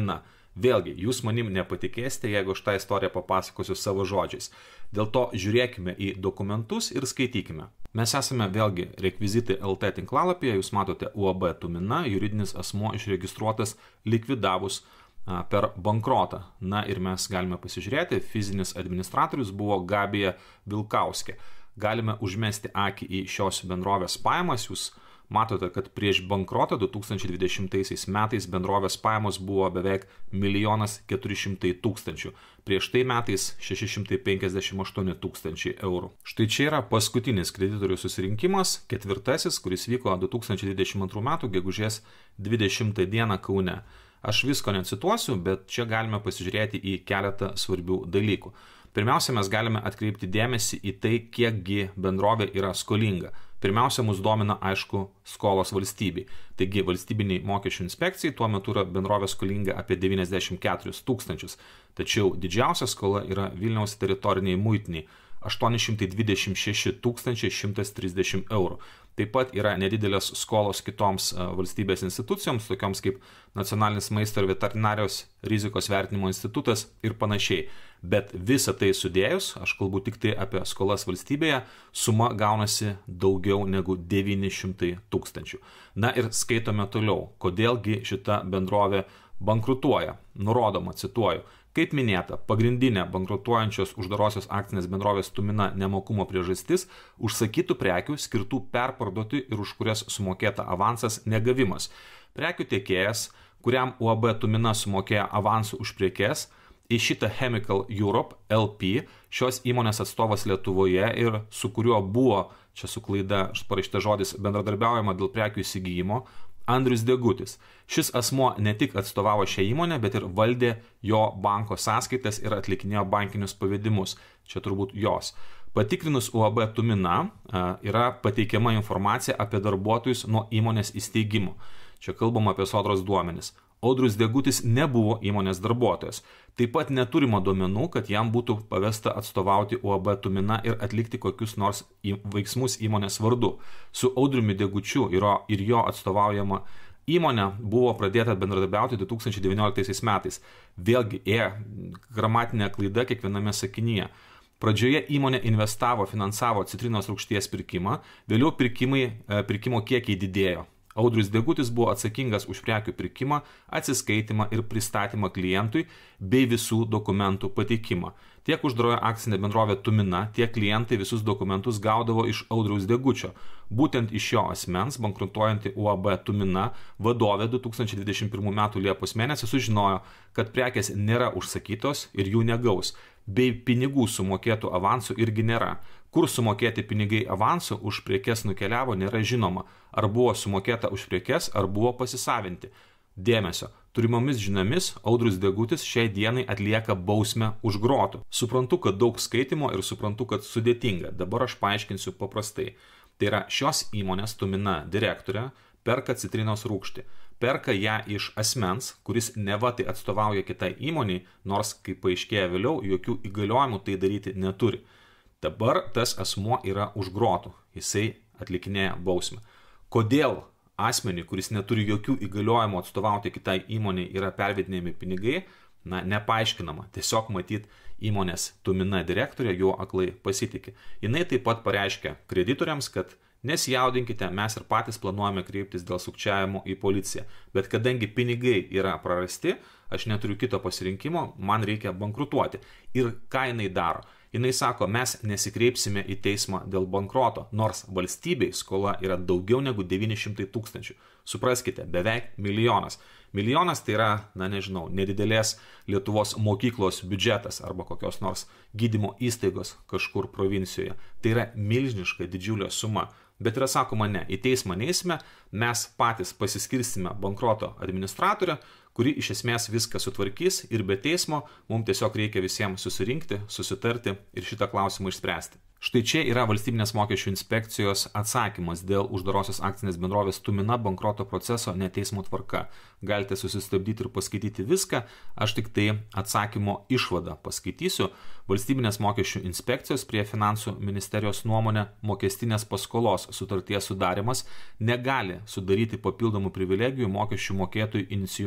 Vėlgi, jūs manim nepatikėsite, jeigu aš tą istoriją papasakosiu savo žodžiais. Dėl to žiūrėkime į dokumentus ir skaitykime. Mes esame vėlgi rekvizitai L T tinklalapyje, jūs matote U A B Tumina, juridinis asmuo išregistruotas likvidavus per bankrotą. Na ir mes galime pasižiūrėti, fizinis administratorius buvo Gabija Vilkauskė. Galime užmesti akį į šios bendrovės pajamas, jūs matote, kad prieš bankrotą du tūkstančiai dvidešimtaisiais metais bendrovės pajamos buvo beveik milijonas keturi šimtai tūkstančių. Prieš tai metais šeši šimtai penkiasdešimt aštuoni tūkstančiai eurų. Štai čia yra paskutinis kreditorių susirinkimas, ketvirtasis, kuris vyko du tūkstančiai dvidešimt antrų metų gegužės dvidešimtą dieną Kaune. Aš visko necituosiu, bet čia galime pasižiūrėti į keletą svarbių dalykų. Pirmiausia, mes galime atkreipti dėmesį į tai, kiekgi bendrovė yra skolinga. Pirmiausia, mus domina, aišku, skolos valstybei. Taigi, valstybiniai mokesčių inspekcijai tuo metu yra bendrovė skolinga apie devyniasdešimt keturis tūkstančius. Tačiau didžiausia skola yra Vilniaus teritoriniai muitiniai – aštuoni šimtai dvidešimt šeši tūkstančiai šimtas trisdešimt eurų. Taip pat yra nedidelės skolos kitoms valstybės institucijoms, tokioms kaip Nacionalinis maisto ir veterinarijos rizikos vertinimo institutas ir panašiai. Bet visą tai sudėjus, aš kalbu tik tai apie skolas valstybėje, suma gaunasi daugiau negu devyni šimtai tūkstančių. Na ir skaitome toliau, kodėlgi šita bendrovė bankrutuoja. Nurodoma, cituoju, kaip minėta, pagrindinė bankrutuojančios uždarosios akcinės bendrovės Tumina nemokumo priežastis – užsakytų prekių skirtų perparduoti ir už kurias sumokėta avansas negavimas. Prekių tiekėjas, kuriam U A B Tumina sumokėjo avansų už prekes, į šitą Chemical Europe L P, šios įmonės atstovas Lietuvoje ir su kuriuo buvo, čia su klaida parašyta žodis, bendradarbiaujama dėl prekių įsigijimo, Andrius Degutis. Šis asmuo ne tik atstovavo šią įmonę, bet ir valdė jo banko sąskaitas ir atlikinėjo bankinius pavedimus. Čia turbūt jos. Patikrinus U A B Tumina yra pateikiama informacija apie darbuotojus nuo įmonės įsteigimo. Čia kalbama apie sodros duomenis. Audrius Degutis nebuvo įmonės darbuotojas. Taip pat neturima duomenų, kad jam būtų pavesta atstovauti U A B Tumina ir atlikti kokius nors veiksmus įmonės vardu. Su Audriumi Degučiu ir jo atstovaujama įmonė buvo pradėta bendradarbiauti du tūkstančiai devynioliktaisiais metais. Vėlgi, e, gramatinė klaida kiekviename sakinyje. Pradžioje įmonė investavo, finansavo citrinos rūgšties pirkimą, vėliau pirkimai, pirkimo kiekiai didėjo. Audrius Degutis buvo atsakingas už prekių pirkimą, atsiskaitimą ir pristatymą klientui bei visų dokumentų pateikimą. Tiek uždarojo akcinė bendrovė Tumina, tiek klientai visus dokumentus gaudavo iš Audriaus Degučio. Būtent iš jo asmens bankrutuojanti U A B Tumina vadovė du tūkstančiai dvidešimt pirmų metų Liepos mėnesį sužinojo, kad prekės nėra užsakytos ir jų negaus, bei pinigų sumokėtų avansų irgi nėra. Kur sumokėti pinigai avansų už prekes nukeliavo nėra žinoma, ar buvo sumokėta už prekes, ar buvo pasisavinti. Dėmesio, turimomis žiniomis Audrius Degutis šiai dienai atlieka bausmę už grotų. Suprantu, kad daug skaitimo ir suprantu, kad sudėtinga, dabar aš paaiškinsiu paprastai. Tai yra šios įmonės Tumina direktorė perka citrinos rūgštį. Perka ją iš asmens, kuris neva tai atstovauja kitai įmoniai, nors, kaip paaiškėja vėliau, jokių įgaliojimų tai daryti neturi. Dabar tas asmuo yra už grotų, jisai atlikinėja bausmę. Kodėl asmenį, kuris neturi jokių įgaliojimų atstovauti kitai įmoniai, yra pervedinėjami pinigai, na, nepaaiškinama. Tiesiog matyt įmonės Tumina direktorė juo aklai pasitikė. Jinai taip pat pareiškia kreditoriams, kad nesijaudinkite, mes ir patys planuojame kreiptis dėl sukčiavimo į policiją. Bet kadangi pinigai yra prarasti, aš neturiu kito pasirinkimo, man reikia bankrutuoti. Ir ką jinai daro? Jinai sako, mes nesikreipsime į teismą dėl bankroto, nors valstybei skola yra daugiau negu devyni šimtai tūkstančių. Supraskite, beveik milijonas. Milijonas tai yra, na nežinau, nedidelės Lietuvos mokyklos biudžetas arba kokios nors gydymo įstaigos kažkur provincijoje. Tai yra milžiniška didžiulė suma. Bet yra sakoma, ne, į teismą neisime, mes patys pasiskirstime bankroto administratorę, kuri iš esmės viską sutvarkys ir be teismo mums tiesiog reikia visiems susirinkti, susitarti ir šitą klausimą išspręsti. Štai čia yra Valstybinės mokesčių inspekcijos atsakymas dėl uždarosios akcinės bendrovės Tumina bankroto proceso neteismo tvarka. Galite susistabdyti ir paskaityti viską, aš tik tai atsakymo išvadą paskaitysiu. Valstybinės mokesčių inspekcijos prie Finansų ministerijos nuomonė mokestinės paskolos sutarties sudarimas negali sudaryti papildomų privilegijų mokesčių mokėtojų inicijuojant bankroto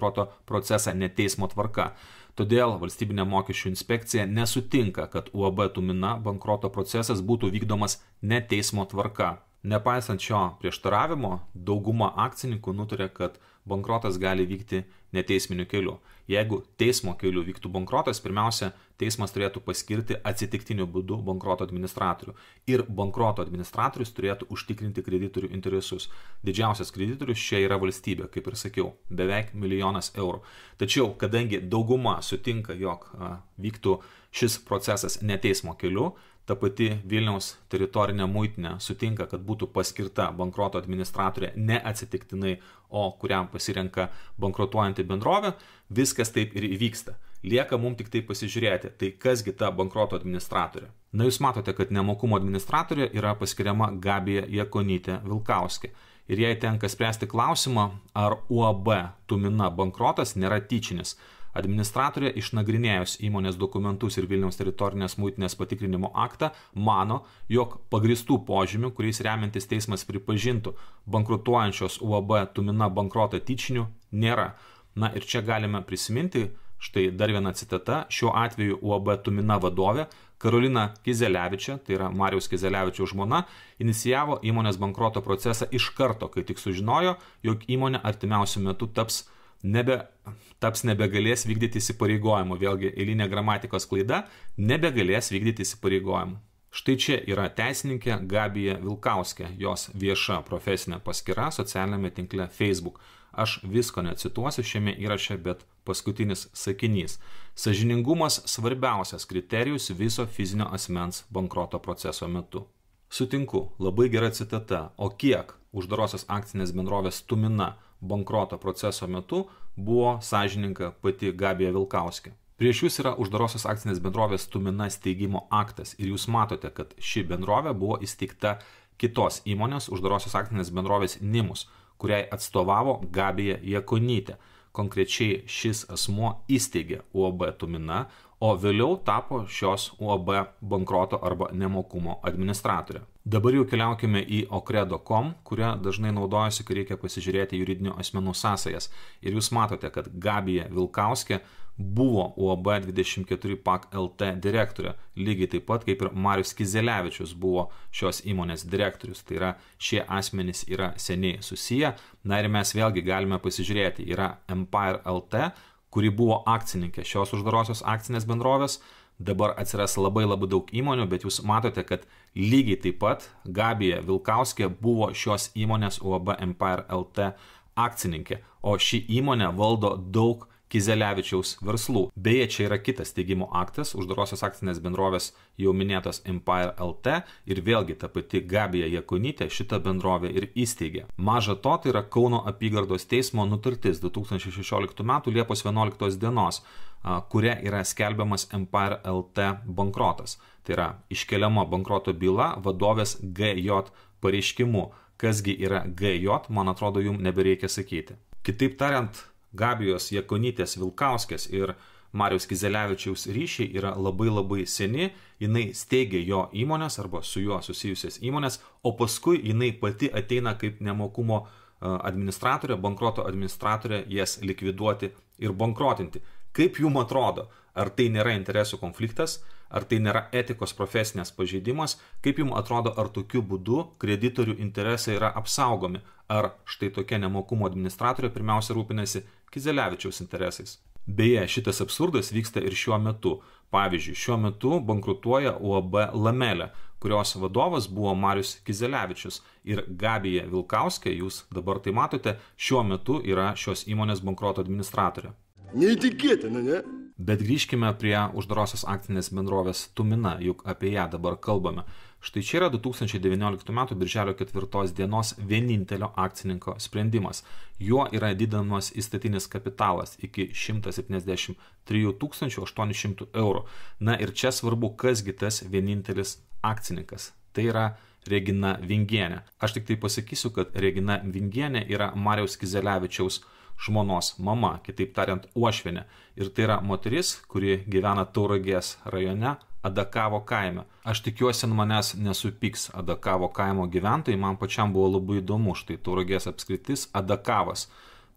bankroto procesą ne teismo tvarka. Todėl valstybinė mokesčių inspekcija nesutinka, kad U A B Tumina bankroto procesas būtų vykdomas ne teismo tvarka. Nepaisant šio prieštaravimo, dauguma akcininkų nutarė, kad bankrotas gali vykti neteisminiu keliu. Jeigu teismo keliu vyktų bankrotas, pirmiausia, teismas turėtų paskirti atsitiktiniu būdu bankroto administratorių. Ir bankroto administratorius turėtų užtikrinti kreditorių interesus. Didžiausias kreditorius čia yra valstybė, kaip ir sakiau, beveik milijonas eurų. Tačiau, kadangi dauguma sutinka, jog a, vyktų šis procesas ne teismo keliu, ta pati Vilniaus teritorinė muitinė sutinka, kad būtų paskirta bankroto administratorė ne atsitiktinai, o kuriam pasirenka bankrotuojantį bendrovę, viskas taip ir įvyksta. Lieka mums tik tai pasižiūrėti, tai kasgi ta bankroto administratorė. Na, jūs matote, kad nemokumo administratorė yra paskiriama Gabija Jakonytė Vilkauskė. Ir jai tenka spręsti klausimą, ar U A B Tumina bankrotas nėra tyčinis. Administratorė išnagrinėjus įmonės dokumentus ir Vilniaus teritorinės muitinės patikrinimo aktą mano, jog pagristų požymių, kuriais remiantis teismas pripažintų bankrutuojančios U A B Tumina bankrotą tyčiniu, nėra. Na ir čia galime prisiminti, štai dar viena citata, šiuo atveju U A B Tumina vadovė Karolina Kizelevičia, tai yra Mariaus Kizelevičiaus žmona, inicijavo įmonės bankroto procesą iš karto, kai tik sužinojo, jog įmonė artimiausiu metu taps Nebe, taps nebegalės vykdyti įsipareigojimų. Vėlgi, eilinė gramatikos klaida, nebegalės vykdyti įsipareigojimų. Štai čia yra teisininkė Gabija Vilkauskė, jos vieša profesinė paskyra socialinėme tinkle Facebook. Aš visko necituosiu šiame įraše, bet paskutinis sakinys. Sąžiningumas svarbiausias kriterijus viso fizinio asmens bankroto proceso metu. Sutinku, labai gera citata, o kiek uždarosios akcinės bendrovės Tumina bankroto proceso metu buvo sąžininga pati Gabija Vilkauskė. Prieš jūs yra uždarosios akcinės bendrovės Tumina steigimo aktas ir jūs matote, kad ši bendrovė buvo įsteigta kitos įmonės uždarosios akcinės bendrovės Nimus, kuriai atstovavo Gabija Jakonytė. Konkrečiai šis asmuo įsteigė U A B Tumina, o vėliau tapo šios U A B bankroto arba nemokumo administratorė. Dabar jau keliaukime į okredo taškas com, kurią dažnai naudojasi, kai reikia pasižiūrėti juridinių asmenų sąsajas. Ir jūs matote, kad Gabija Vilkauskė buvo U A B dvidešimt keturi P A K L T direktorė, lygiai taip pat kaip ir Marius Kizelevičius buvo šios įmonės direktorius. Tai yra, šie asmenys yra seniai susiję. Na ir mes vėlgi galime pasižiūrėti, yra Empire L T, kuri buvo akcininkė šios uždarosios akcinės bendrovės. Dabar atsiras labai labai daug įmonių, bet jūs matote, kad lygiai taip pat Gabija Vilkauskė buvo šios įmonės U A B Empire L T akcininkė, o ši įmonė valdo daug Kizelevičiaus verslų. Beje, čia yra kitas steigimo aktas, uždarosios akcinės bendrovės jau minėtos Empire L T ir vėlgi ta pati Gabija Jakonytė šitą bendrovę ir įsteigė. Maža to, tai yra Kauno apygardos teismo nutartis du tūkstančiai šešioliktų metų Liepos vienuoliktos dienos, kuria yra skelbiamas Empire L T bankrotas. Tai yra iškeliama bankroto byla vadovės G J pareiškimu. Kasgi yra G J, man atrodo, jums nebereikia sakyti. Kitaip tariant, Gabijos Jakonytės Vilkauskės ir Mariaus Kizelevičiaus ryšiai yra labai labai seni, jinai steigė jo įmonės arba su juo susijusias įmonės, o paskui jinai pati ateina kaip nemokumo administratorė, bankroto administratorė, jas likviduoti ir bankrotinti. Kaip jums atrodo, ar tai nėra interesų konfliktas, ar tai nėra etikos profesinės pažeidimas, kaip jums atrodo, ar tokiu būdu kreditorių interesai yra apsaugomi, ar štai tokia nemokumo administratorė pirmiausia rūpinasi Kizelevičiaus interesais. Beje, šitas absurdas vyksta ir šiuo metu. Pavyzdžiui, šiuo metu bankrutuoja U A B Lamelė, kurios vadovas buvo Marius Kizelevičius ir Gabija Vilkauskė, jūs dabar tai matote, šiuo metu yra šios įmonės bankroto administratorė. Neįtikėtina, ne? Bet grįžkime prie uždarosios akcinės bendrovės Tumina, juk apie ją dabar kalbame. Štai čia yra du tūkstančiai devynioliktų metų birželio ketvirtos dienos vienintelio akcininko sprendimas. Juo yra didinamas įstatinis kapitalas iki šimtas septyniasdešimt trijų tūkstančių aštuonių šimtų eurų. Na ir čia svarbu, kasgi tas vienintelis akcininkas. Tai yra Regina Vingienė. Aš tik tai pasakysiu, kad Regina Vingienė yra Mariaus Kizelevičiaus žmonos mama, kitaip tariant uošvienė. Ir tai yra moteris, kuri gyvena Tauragės rajone Adakavo kaime. Aš tikiuosi, ant manęs nesupyks Adakavo kaimo gyventojai, man pačiam buvo labai įdomu, štai Tauragės apskritis Adakavas.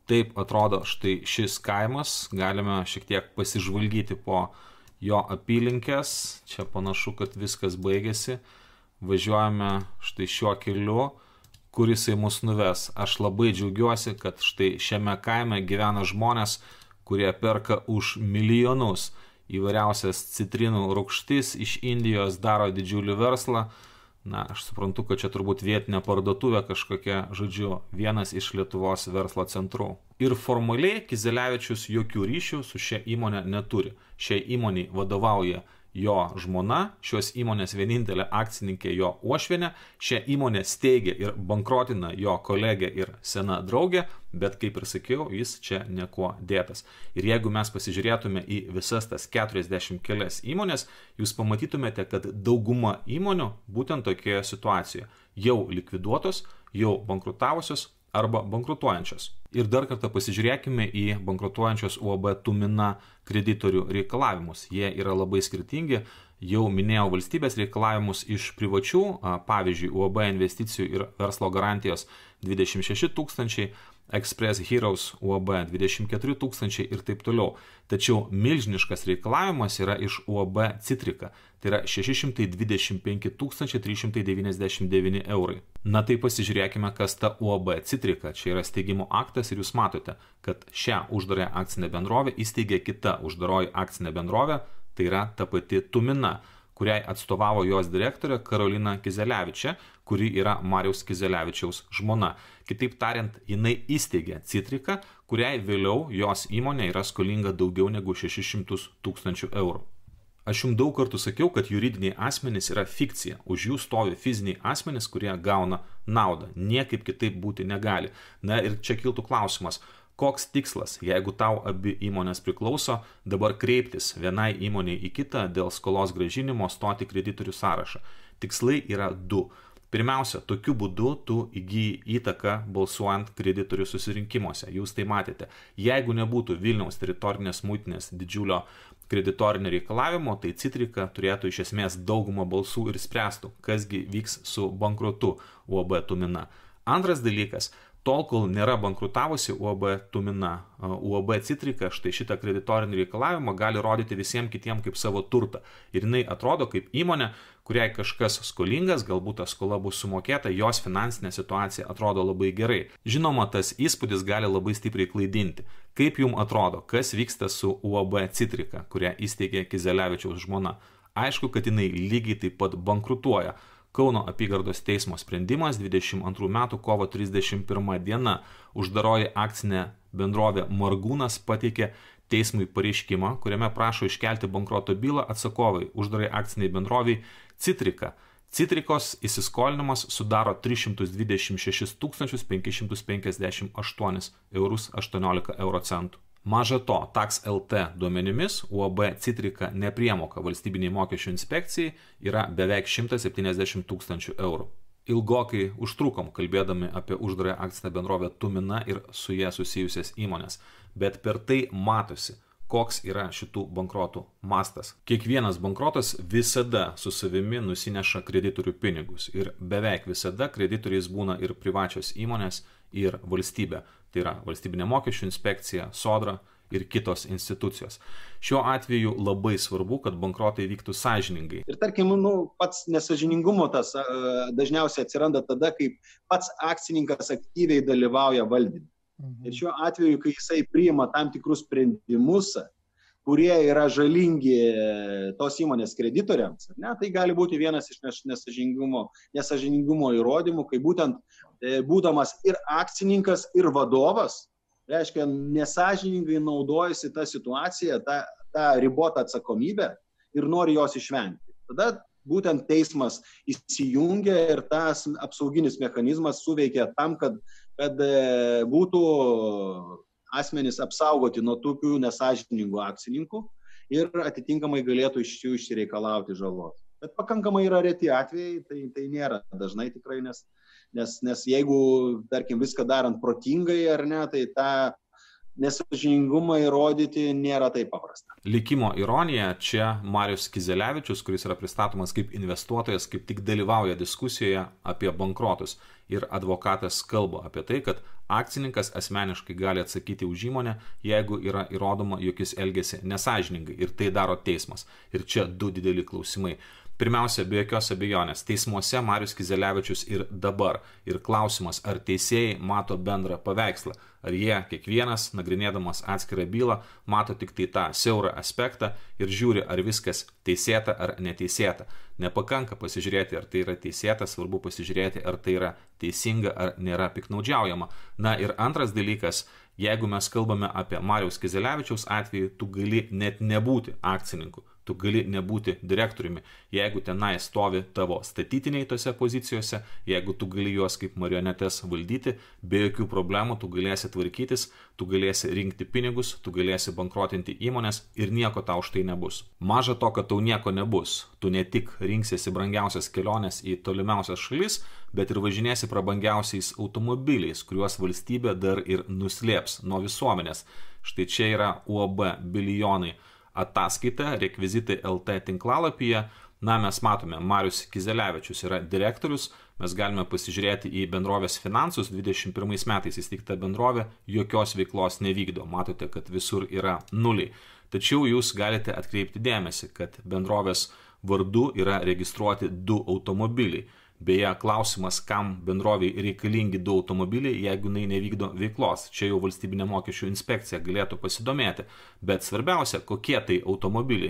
Taip atrodo štai šis kaimas, galime šiek tiek pasižvalgyti po jo apylinkės, čia panašu, kad viskas baigėsi, važiuojame štai šiuo keliu, kur jisai mus nuves. Aš labai džiaugiuosi, kad štai šiame kaime gyvena žmonės, kurie perka už milijonus įvairiausias citrinų rūgštis iš Indijos, daro didžiulį verslą. Na, aš suprantu, kad čia turbūt vietinė parduotuvė kažkokia, žodžiu, vienas iš Lietuvos verslo centrų. Ir formaliai Kizelevičius jokių ryšių su šia įmonė neturi. Šiai įmoniai vadovauja jo žmona, šios įmonės vienintelė akcininkė jo uošvienė, šią įmonę steigia ir bankrotina jo kolegė ir sena draugė, bet kaip ir sakiau, jis čia niekuo dėtas. Ir jeigu mes pasižiūrėtume į visas tas keturiasdešimt kelias įmonės, jūs pamatytumėte, kad dauguma įmonių būtent tokioje situacijoje jau likviduotos, jau bankrutavusios arba bankrutuojančios. Ir dar kartą pasižiūrėkime į bankrutuojančios U A B Tumina kreditorių reikalavimus. Jie yra labai skirtingi. Jau minėjau valstybės reikalavimus iš privačių, pavyzdžiui, U A B investicijų ir verslo garantijos dvidešimt šeši tūkstančiai, Express Heroes U A B dvidešimt keturi tūkstančiai ir taip toliau. Tačiau milžiniškas reikalavimas yra iš U A B Citrika. Tai yra šeši šimtai dvidešimt penki tūkstančiai trys šimtai devyniasdešimt devyni eurai. Na tai pasižiūrėkime, kas ta U A B Citrika. Čia yra steigimo aktas ir jūs matote, kad šią uždarąją akcinę bendrovę įsteigė kita uždaroji akcinė bendrovė, tai yra ta pati Tumina, kuriai atstovavo jos direktorė Karolina Kizelevičė, kuri yra Mariaus Kizelevičiaus žmona. Kitaip tariant, jinai įsteigė Citriką, kuriai vėliau jos įmonė yra skolinga daugiau negu šešis šimtus tūkstančių eurų. Aš jums daug kartų sakiau, kad juridiniai asmenys yra fikcija, už jų stovi fiziniai asmenys, kurie gauna naudą, niekaip kitaip būti negali. Na ir čia kiltų klausimas, koks tikslas, jeigu tau abi įmonės priklauso, dabar kreiptis vienai įmoniai į kitą dėl skolos grąžinimo, stoti kreditorių sąrašą. Tikslai yra du. Pirmiausia, tokiu būdu tu įgyji įtaką balsuojant kreditorių susirinkimuose. Jūs tai matėte. Jeigu nebūtų Vilniaus teritorinės muitinės didžiulio kreditorinio reikalavimo, tai Citrika turėtų iš esmės daugumą balsų ir spręstų, kasgi vyks su bankrotu U A B Tumina. Antras dalykas, tol, kol nėra bankrutavusi U A B Tumina, U A B Citrika štai šitą kreditorinį reikalavimą gali rodyti visiems kitiems kaip savo turtą. Ir jinai atrodo kaip įmonė, kuriai kažkas skolingas, galbūt ta skola bus sumokėta, jos finansinė situacija atrodo labai gerai. Žinoma, tas įspūdis gali labai stipriai klaidinti. Kaip jums atrodo, kas vyksta su U A B Citrika, kurią įsteigė Kizelevičiaus žmona? Aišku, kad jinai lygiai taip pat bankrutuoja. Kauno apygardos teismo sprendimas dvidešimt antrų metų kovo trisdešimt pirma diena uždaroji akcinė bendrovė Margūnas pateikė teismui pareiškimą, kuriame prašo iškelti bankroto bylą atsakovai uždarai akciniai bendroviai Citrika. Citrikos įsiskolinimas sudaro tris šimtus dvidešimt šešis tūkstančius penkis šimtus penkiasdešimt aštuonis eurus aštuoniolika euro centų. Maža to, Tax L T duomenimis U A B Citrika nepriemoka valstybiniai mokesčių inspekcijai yra beveik šimtas septyniasdešimt tūkstančių eurų. Ilgokai užtrukom kalbėdami apie uždarąją akcinę bendrovę Tumina ir su jie susijusias įmonės, bet per tai matosi, koks yra šitų bankrotų mastas. Kiekvienas bankrotas visada su savimi nusineša kreditorių pinigus ir beveik visada kreditoriais būna ir privačios įmonės, ir valstybė. Tai yra valstybinė mokesčių inspekcija, sodra ir kitos institucijos. Šiuo atveju labai svarbu, kad bankrotai vyktų sąžiningai. Ir tarkim, nu, pats nesąžiningumo tas dažniausiai atsiranda tada, kai pats akcininkas aktyviai dalyvauja valdyme. Mhm. Ir šiuo atveju, kai jisai priima tam tikrus sprendimus, kurie yra žalingi tos įmonės kreditoriams, ne, tai gali būti vienas iš nesąžiningumo, nesąžiningumo įrodymų, kai būtent būdamas ir akcininkas, ir vadovas, reiškia, nesąžiningai naudojasi tą situaciją, tą, tą ribotą atsakomybę ir nori jos išvengti. Tada būtent teismas įsijungia ir tas apsauginis mechanizmas suveikia tam, kad, kad būtų asmenys apsaugoti nuo tokių nesąžiningų akcininkų ir atitinkamai galėtų iš jų išsireikalauti žalos. Bet pakankamai yra reti atvejai, tai, tai nėra dažnai tikrai, nes, nes, nes jeigu, tarkim, viską darant protingai ar ne, tai ta nesąžiningumą įrodyti nėra taip paprasta. Likimo ironija, čia Marius Kizelevičius, kuris yra pristatomas kaip investuotojas, kaip tik dalyvauja diskusijoje apie bankrotus. Ir advokatas kalba apie tai, kad akcininkas asmeniškai gali atsakyti už įmonę, jeigu yra įrodoma, jog jis elgėsi nesąžiningai, ir tai daro teismas. Ir čia du dideli klausimai. Pirmiausia, be jokios abejonės, teismuose Marius Kizelevičius ir dabar. Ir klausimas, ar teisėjai mato bendrą paveikslą. Ar jie, kiekvienas, nagrinėdamas atskirą bylą, mato tik tai tą siaurą aspektą ir žiūri, ar viskas teisėta ar neteisėta. Nepakanka pasižiūrėti, ar tai yra teisėta, svarbu pasižiūrėti, ar tai yra teisinga, ar nėra piknaudžiaujama. Na ir antras dalykas, jeigu mes kalbame apie Mariaus Kizelevičiaus atvejį, tu gali net nebūti akcininku. Tu gali nebūti direktoriumi, jeigu tenai stovi tavo statytiniai tose pozicijose, jeigu tu gali juos kaip marionetės valdyti, be jokių problemų tu galėsi tvarkytis, tu galėsi rinkti pinigus, tu galėsi bankrotinti įmonės ir nieko tau už tai nebus. Maža to, kad tau nieko nebus, tu ne tik rinksiesi brangiausias keliones į tolimiausias šalis, bet ir važinėsi prabangiausiais automobiliais, kuriuos valstybė dar ir nuslėps nuo visuomenės. Štai čia yra U A B bilijonai. Ataskaita rekvizitai L T tinklalapyje. Na, mes matome, Marius Kizelevičius yra direktorius, mes galime pasižiūrėti į bendrovės finansus, dvidešimt pirmais metais įsteigta bendrovė jokios veiklos nevykdo, matote, kad visur yra nuliai. Tačiau jūs galite atkreipti dėmesį, kad bendrovės vardu yra registruoti du automobiliai. Beje, klausimas, kam bendroviai reikalingi du automobiliai, jeigu jinai nevykdo veiklos. Čia jau valstybinė mokesčių inspekcija galėtų pasidomėti. Bet svarbiausia, kokie tai automobiliai.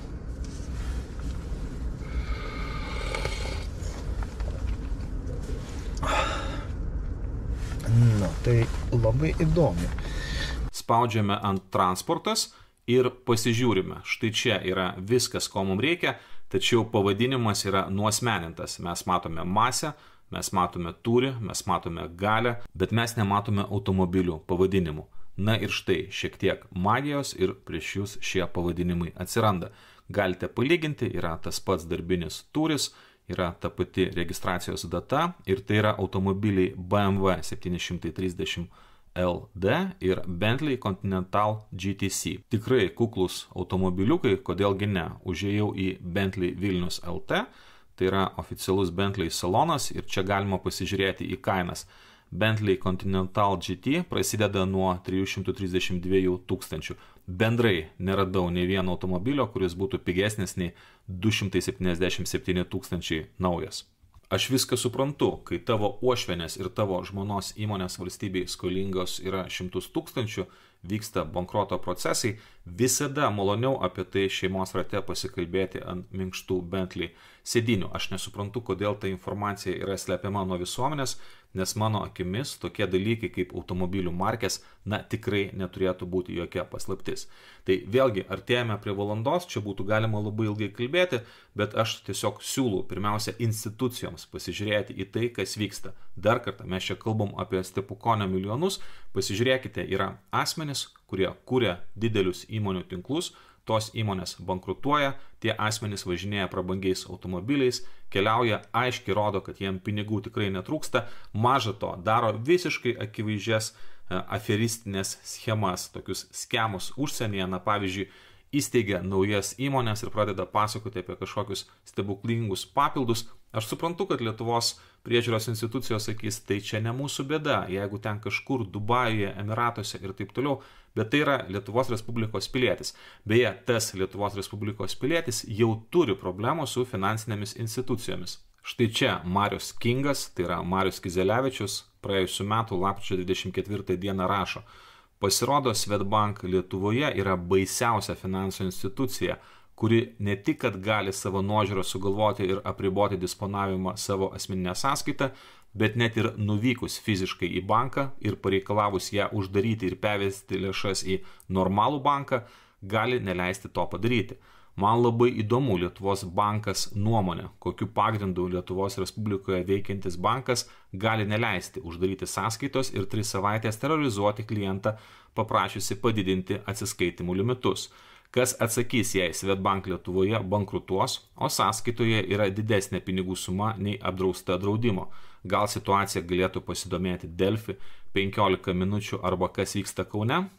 Na, tai labai įdomu. Spaudžiame ant transportas ir pasižiūrime. Štai čia yra viskas, ko mums reikia. Tačiau pavadinimas yra nuasmenintas. Mes matome masę, mes matome tūrį, mes matome galią, bet mes nematome automobilių pavadinimų. Na ir štai, šiek tiek magijos ir prieš jūs šie pavadinimai atsiranda. Galite palyginti, yra tas pats darbinis tūris, yra ta pati registracijos data ir tai yra automobiliai B M W septyni šimtai trisdešimt L D ir Bentley Continental G T C. Tikrai kuklus automobiliukai, kodėlgi ne. Užėjau į Bentley Vilnius L T, tai yra oficialus Bentley salonas ir čia galima pasižiūrėti į kainas. Bentley Continental G T prasideda nuo trijų šimtų trisdešimt dviejų tūkstančių. Bendrai neradau nei vieno automobilio, kuris būtų pigesnis nei du šimtai septyniasdešimt septyni tūkstančiai naujas. Aš viską suprantu, kai tavo uošvienės ir tavo žmonos įmonės valstybei skolingos yra šimtus tūkstančių, vyksta bankroto procesai, visada maloniau apie tai šeimos rate pasikalbėti ant minkštų Bentley sėdinių. Aš nesuprantu, kodėl ta informacija yra slepiama nuo visuomenės, nes mano akimis tokie dalykai kaip automobilių markės, na, tikrai neturėtų būti jokia paslaptis. Tai vėlgi, artėjame prie valandos, čia būtų galima labai ilgai kalbėti, bet aš tiesiog siūlau pirmiausia institucijoms pasižiūrėti į tai, kas vyksta. Dar kartą, mes čia kalbam apie Stepukonio milijonus, pasižiūrėkite, yra asmenys, kurie kūrė didelius įmonių tinklus, tos įmonės bankrutuoja, tie asmenys važinėja prabangiais automobiliais, keliauja, aiškiai rodo, kad jiem pinigų tikrai netrūksta, maža to, daro visiškai akivaizdžias aferistinės schemas, tokius skemus užsienyje, na pavyzdžiui, įsteigia naujas įmonės ir pradeda pasakoti apie kažkokius stebuklingus papildus. Aš suprantu, kad Lietuvos priežiūros institucijos sakys, tai čia ne mūsų bėda, jeigu ten kažkur Dubajuje, Emiratuose ir taip toliau, bet tai yra Lietuvos Respublikos pilietis. Beje, tas Lietuvos Respublikos pilietis jau turi problemų su finansinėmis institucijomis. Štai čia Marius Kingas, tai yra Marius Kizelevičius, praėjusiu metu lapkričio dvidešimt ketvirtąją dieną rašo: pasirodo, Swedbank Lietuvoje yra baisiausia finansų institucija, kuri ne tik, kad gali savo nuožiūrą sugalvoti ir apriboti disponavimą savo asmeninę sąskaitą, bet net ir nuvykus fiziškai į banką ir pareikalavus ją uždaryti ir pervesti lėšas į normalų banką, gali neleisti to padaryti. Man labai įdomu Lietuvos bankas nuomonė, kokiu pagrindu Lietuvos Respublikoje veikiantis bankas gali neleisti uždaryti sąskaitos ir tris savaitės terrorizuoti klientą, paprašiusi padidinti atsiskaitimų limitus. Kas atsakys, jei Swedbank Lietuvoje bankrutuos, o sąskaitoje yra didesnė pinigų suma nei apdrausta draudimo? Gal situacija galėtų pasidomėti Delfi, penkiolika minučių arba kas vyksta Kaune?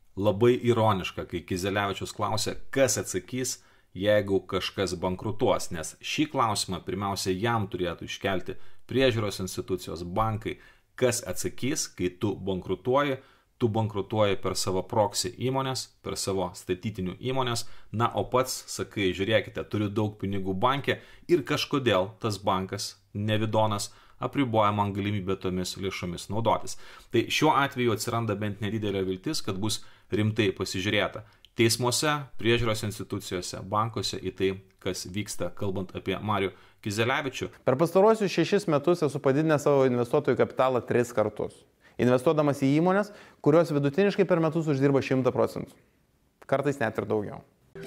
Labai ironiška, kai Kizelevičius klausia, kas atsakys, jeigu kažkas bankrutuos, nes šį klausimą pirmiausia jam turėtų iškelti priežiūros institucijos, bankai, kas atsakys, kai tu bankrutuoji, tu bankrutuoji per savo proxy įmonės, per savo statytinių įmonės, na, o pats sakai, žiūrėkite, turiu daug pinigų banke ir kažkodėl tas bankas, nevidonas, apriboja man galimybę tomis lėšomis naudotis. Tai šiuo atveju atsiranda bent nedidelė viltis, kad bus rimtai pasižiūrėta teismuose, priežiūros institucijose, bankuose į tai, kas vyksta, kalbant apie Marių Kizelevičių. Per pastaruosius šešis metus esu padidinęs savo investuotojų kapitalą tris kartus, investuodamas į įmonės, kurios vidutiniškai per metus uždirba šimtą procentų. Kartais net ir daugiau.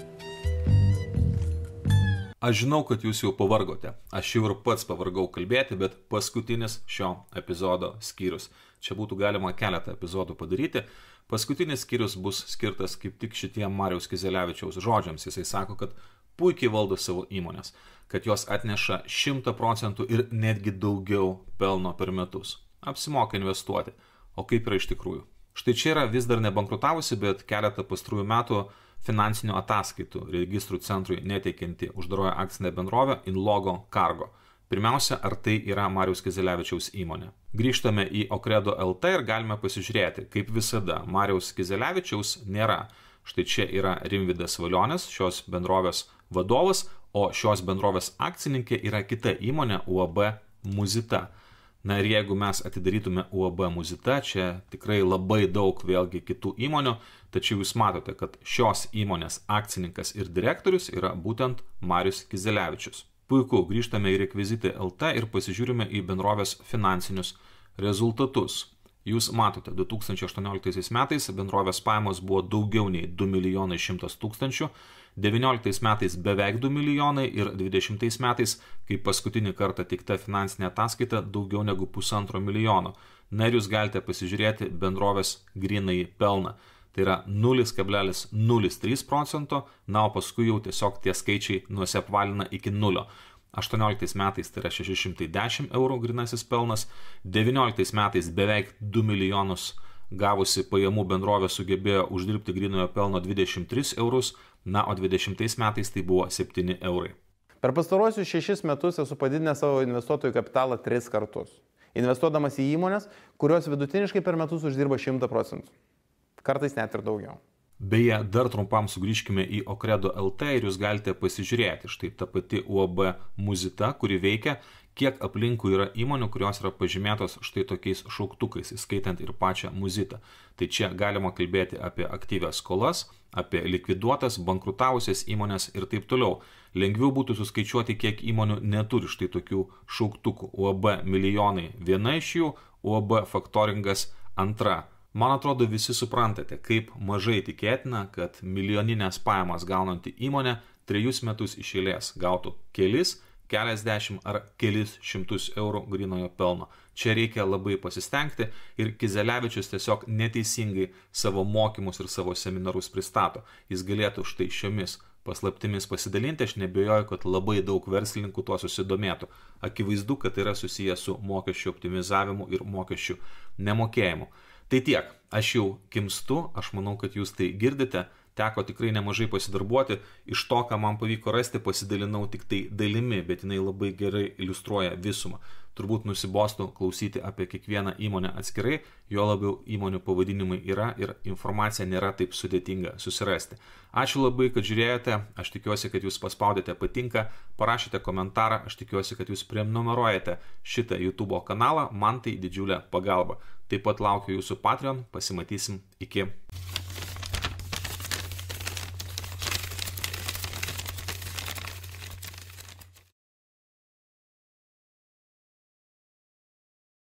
Aš žinau, kad jūs jau pavargote. Aš jau ir pats pavargau kalbėti, bet paskutinis šio epizodo skyrius. Čia būtų galima keletą epizodų padaryti. Paskutinis skyrius bus skirtas kaip tik šitiem Mariaus Kizelevičiaus žodžiams. Jisai sako, kad puikiai valdo savo įmonės, kad jos atneša šimtą procentų ir netgi daugiau pelno per metus. Apsimoka investuoti. O kaip yra iš tikrųjų? Štai čia yra vis dar nebankrutavusi, bet keletą pastarųjų metų finansinių ataskaitų registrų centrui neteikianti uždaroji akcinė bendrovė Inlogo Cargo. Pirmiausia, ar tai yra Mariaus Kizelevičiaus įmonė? Grįžtame į Okredo L T ir galime pasižiūrėti, kaip visada Mariaus Kizelevičiaus nėra. Štai čia yra Rimvydas Valionis, šios bendrovės vadovas, o šios bendrovės akcininkė yra kita įmonė U A B Muzita. Na ir jeigu mes atidarytume U A B Muzita, čia tikrai labai daug vėlgi kitų įmonių, tačiau jūs matote, kad šios įmonės akcininkas ir direktorius yra būtent Marius Kizelevičius. Puiku, grįžtame į rekvizitį L T ir pasižiūrime į bendrovės finansinius rezultatus. Jūs matote, du tūkstančiai aštuonioliktaisiais metais bendrovės pajamos buvo daugiau nei du milijonai šimtas tūkstančių, devynioliktais metais beveik du milijonai ir dvidešimtais metais, kai paskutinį kartą teikta finansinė ataskaita, daugiau negu pusantro milijono. Na ir jūs galite pasižiūrėti bendrovės grynąjį pelną. Tai yra nulis kablelis nulis trys procento, na o paskui jau tiesiog tie skaičiai nusiapvalina iki nulio. aštuonioliktais metais tai yra šeši šimtai dešimt eurų grynasis pelnas, devynioliktais metais beveik du milijonus gavusi pajamų bendrovė sugebėjo uždirbti grynojo pelno dvidešimt tris eurus, na o dvidešimtais metais tai buvo septyni eurai. Per pastaruosius šešis metus esu padidinęs savo investuotojų kapitalą tris kartus, investuodamas į įmonės, kurios vidutiniškai per metus uždirba šimtą procentų. Kartais net ir daugiau. Beje, dar trumpam sugrįžkime į Okredo L T ir jūs galite pasižiūrėti. Štai ta pati U A B Muzita, kuri veikia, kiek aplinkų yra įmonių, kurios yra pažymėtos štai tokiais šauktukais, įskaitant ir pačią Muzitą. Tai čia galima kalbėti apie aktyvias skolas, apie likviduotas, bankrutavusias įmonės ir taip toliau. Lengviau būtų suskaičiuoti, kiek įmonių neturi štai tokių šauktukų. U A B milijonai viena iš jų, U A B faktoringas antra. Man atrodo, visi suprantate, kaip mažai tikėtina, kad milijoninės pajamas gaunanti įmonė trejus metus iš eilės gautų kelis, keliasdešimt ar kelis šimtus eurų grynojo pelno. Čia reikia labai pasistengti ir Kizelevičius tiesiog neteisingai savo mokymus ir savo seminarus pristato. Jis galėtų štai šiomis paslaptimis pasidalinti, aš nebejoju, kad labai daug verslininkų tuo susidomėtų. Akivaizdu, kad tai yra susijęs su mokesčių optimizavimu ir mokesčių nemokėjimu. Tai tiek, aš jau kimstu, aš manau, kad jūs tai girdite, teko tikrai nemažai pasidarbuoti, iš to, ką man pavyko rasti, pasidalinau tik tai dalimi, bet jinai labai gerai iliustruoja visumą. Turbūt nusibostų klausyti apie kiekvieną įmonę atskirai, jo labiau įmonių pavadinimai yra ir informacija nėra taip sudėtinga susirasti. Ačiū labai, kad žiūrėjote, aš tikiuosi, kad jūs paspaudėte patinka, parašėte komentarą, aš tikiuosi, kad jūs prenumeruojate šitą YouTube kanalą, man tai didžiulė pagalba. Taip pat laukiu jūsų Patreon, pasimatysim, iki.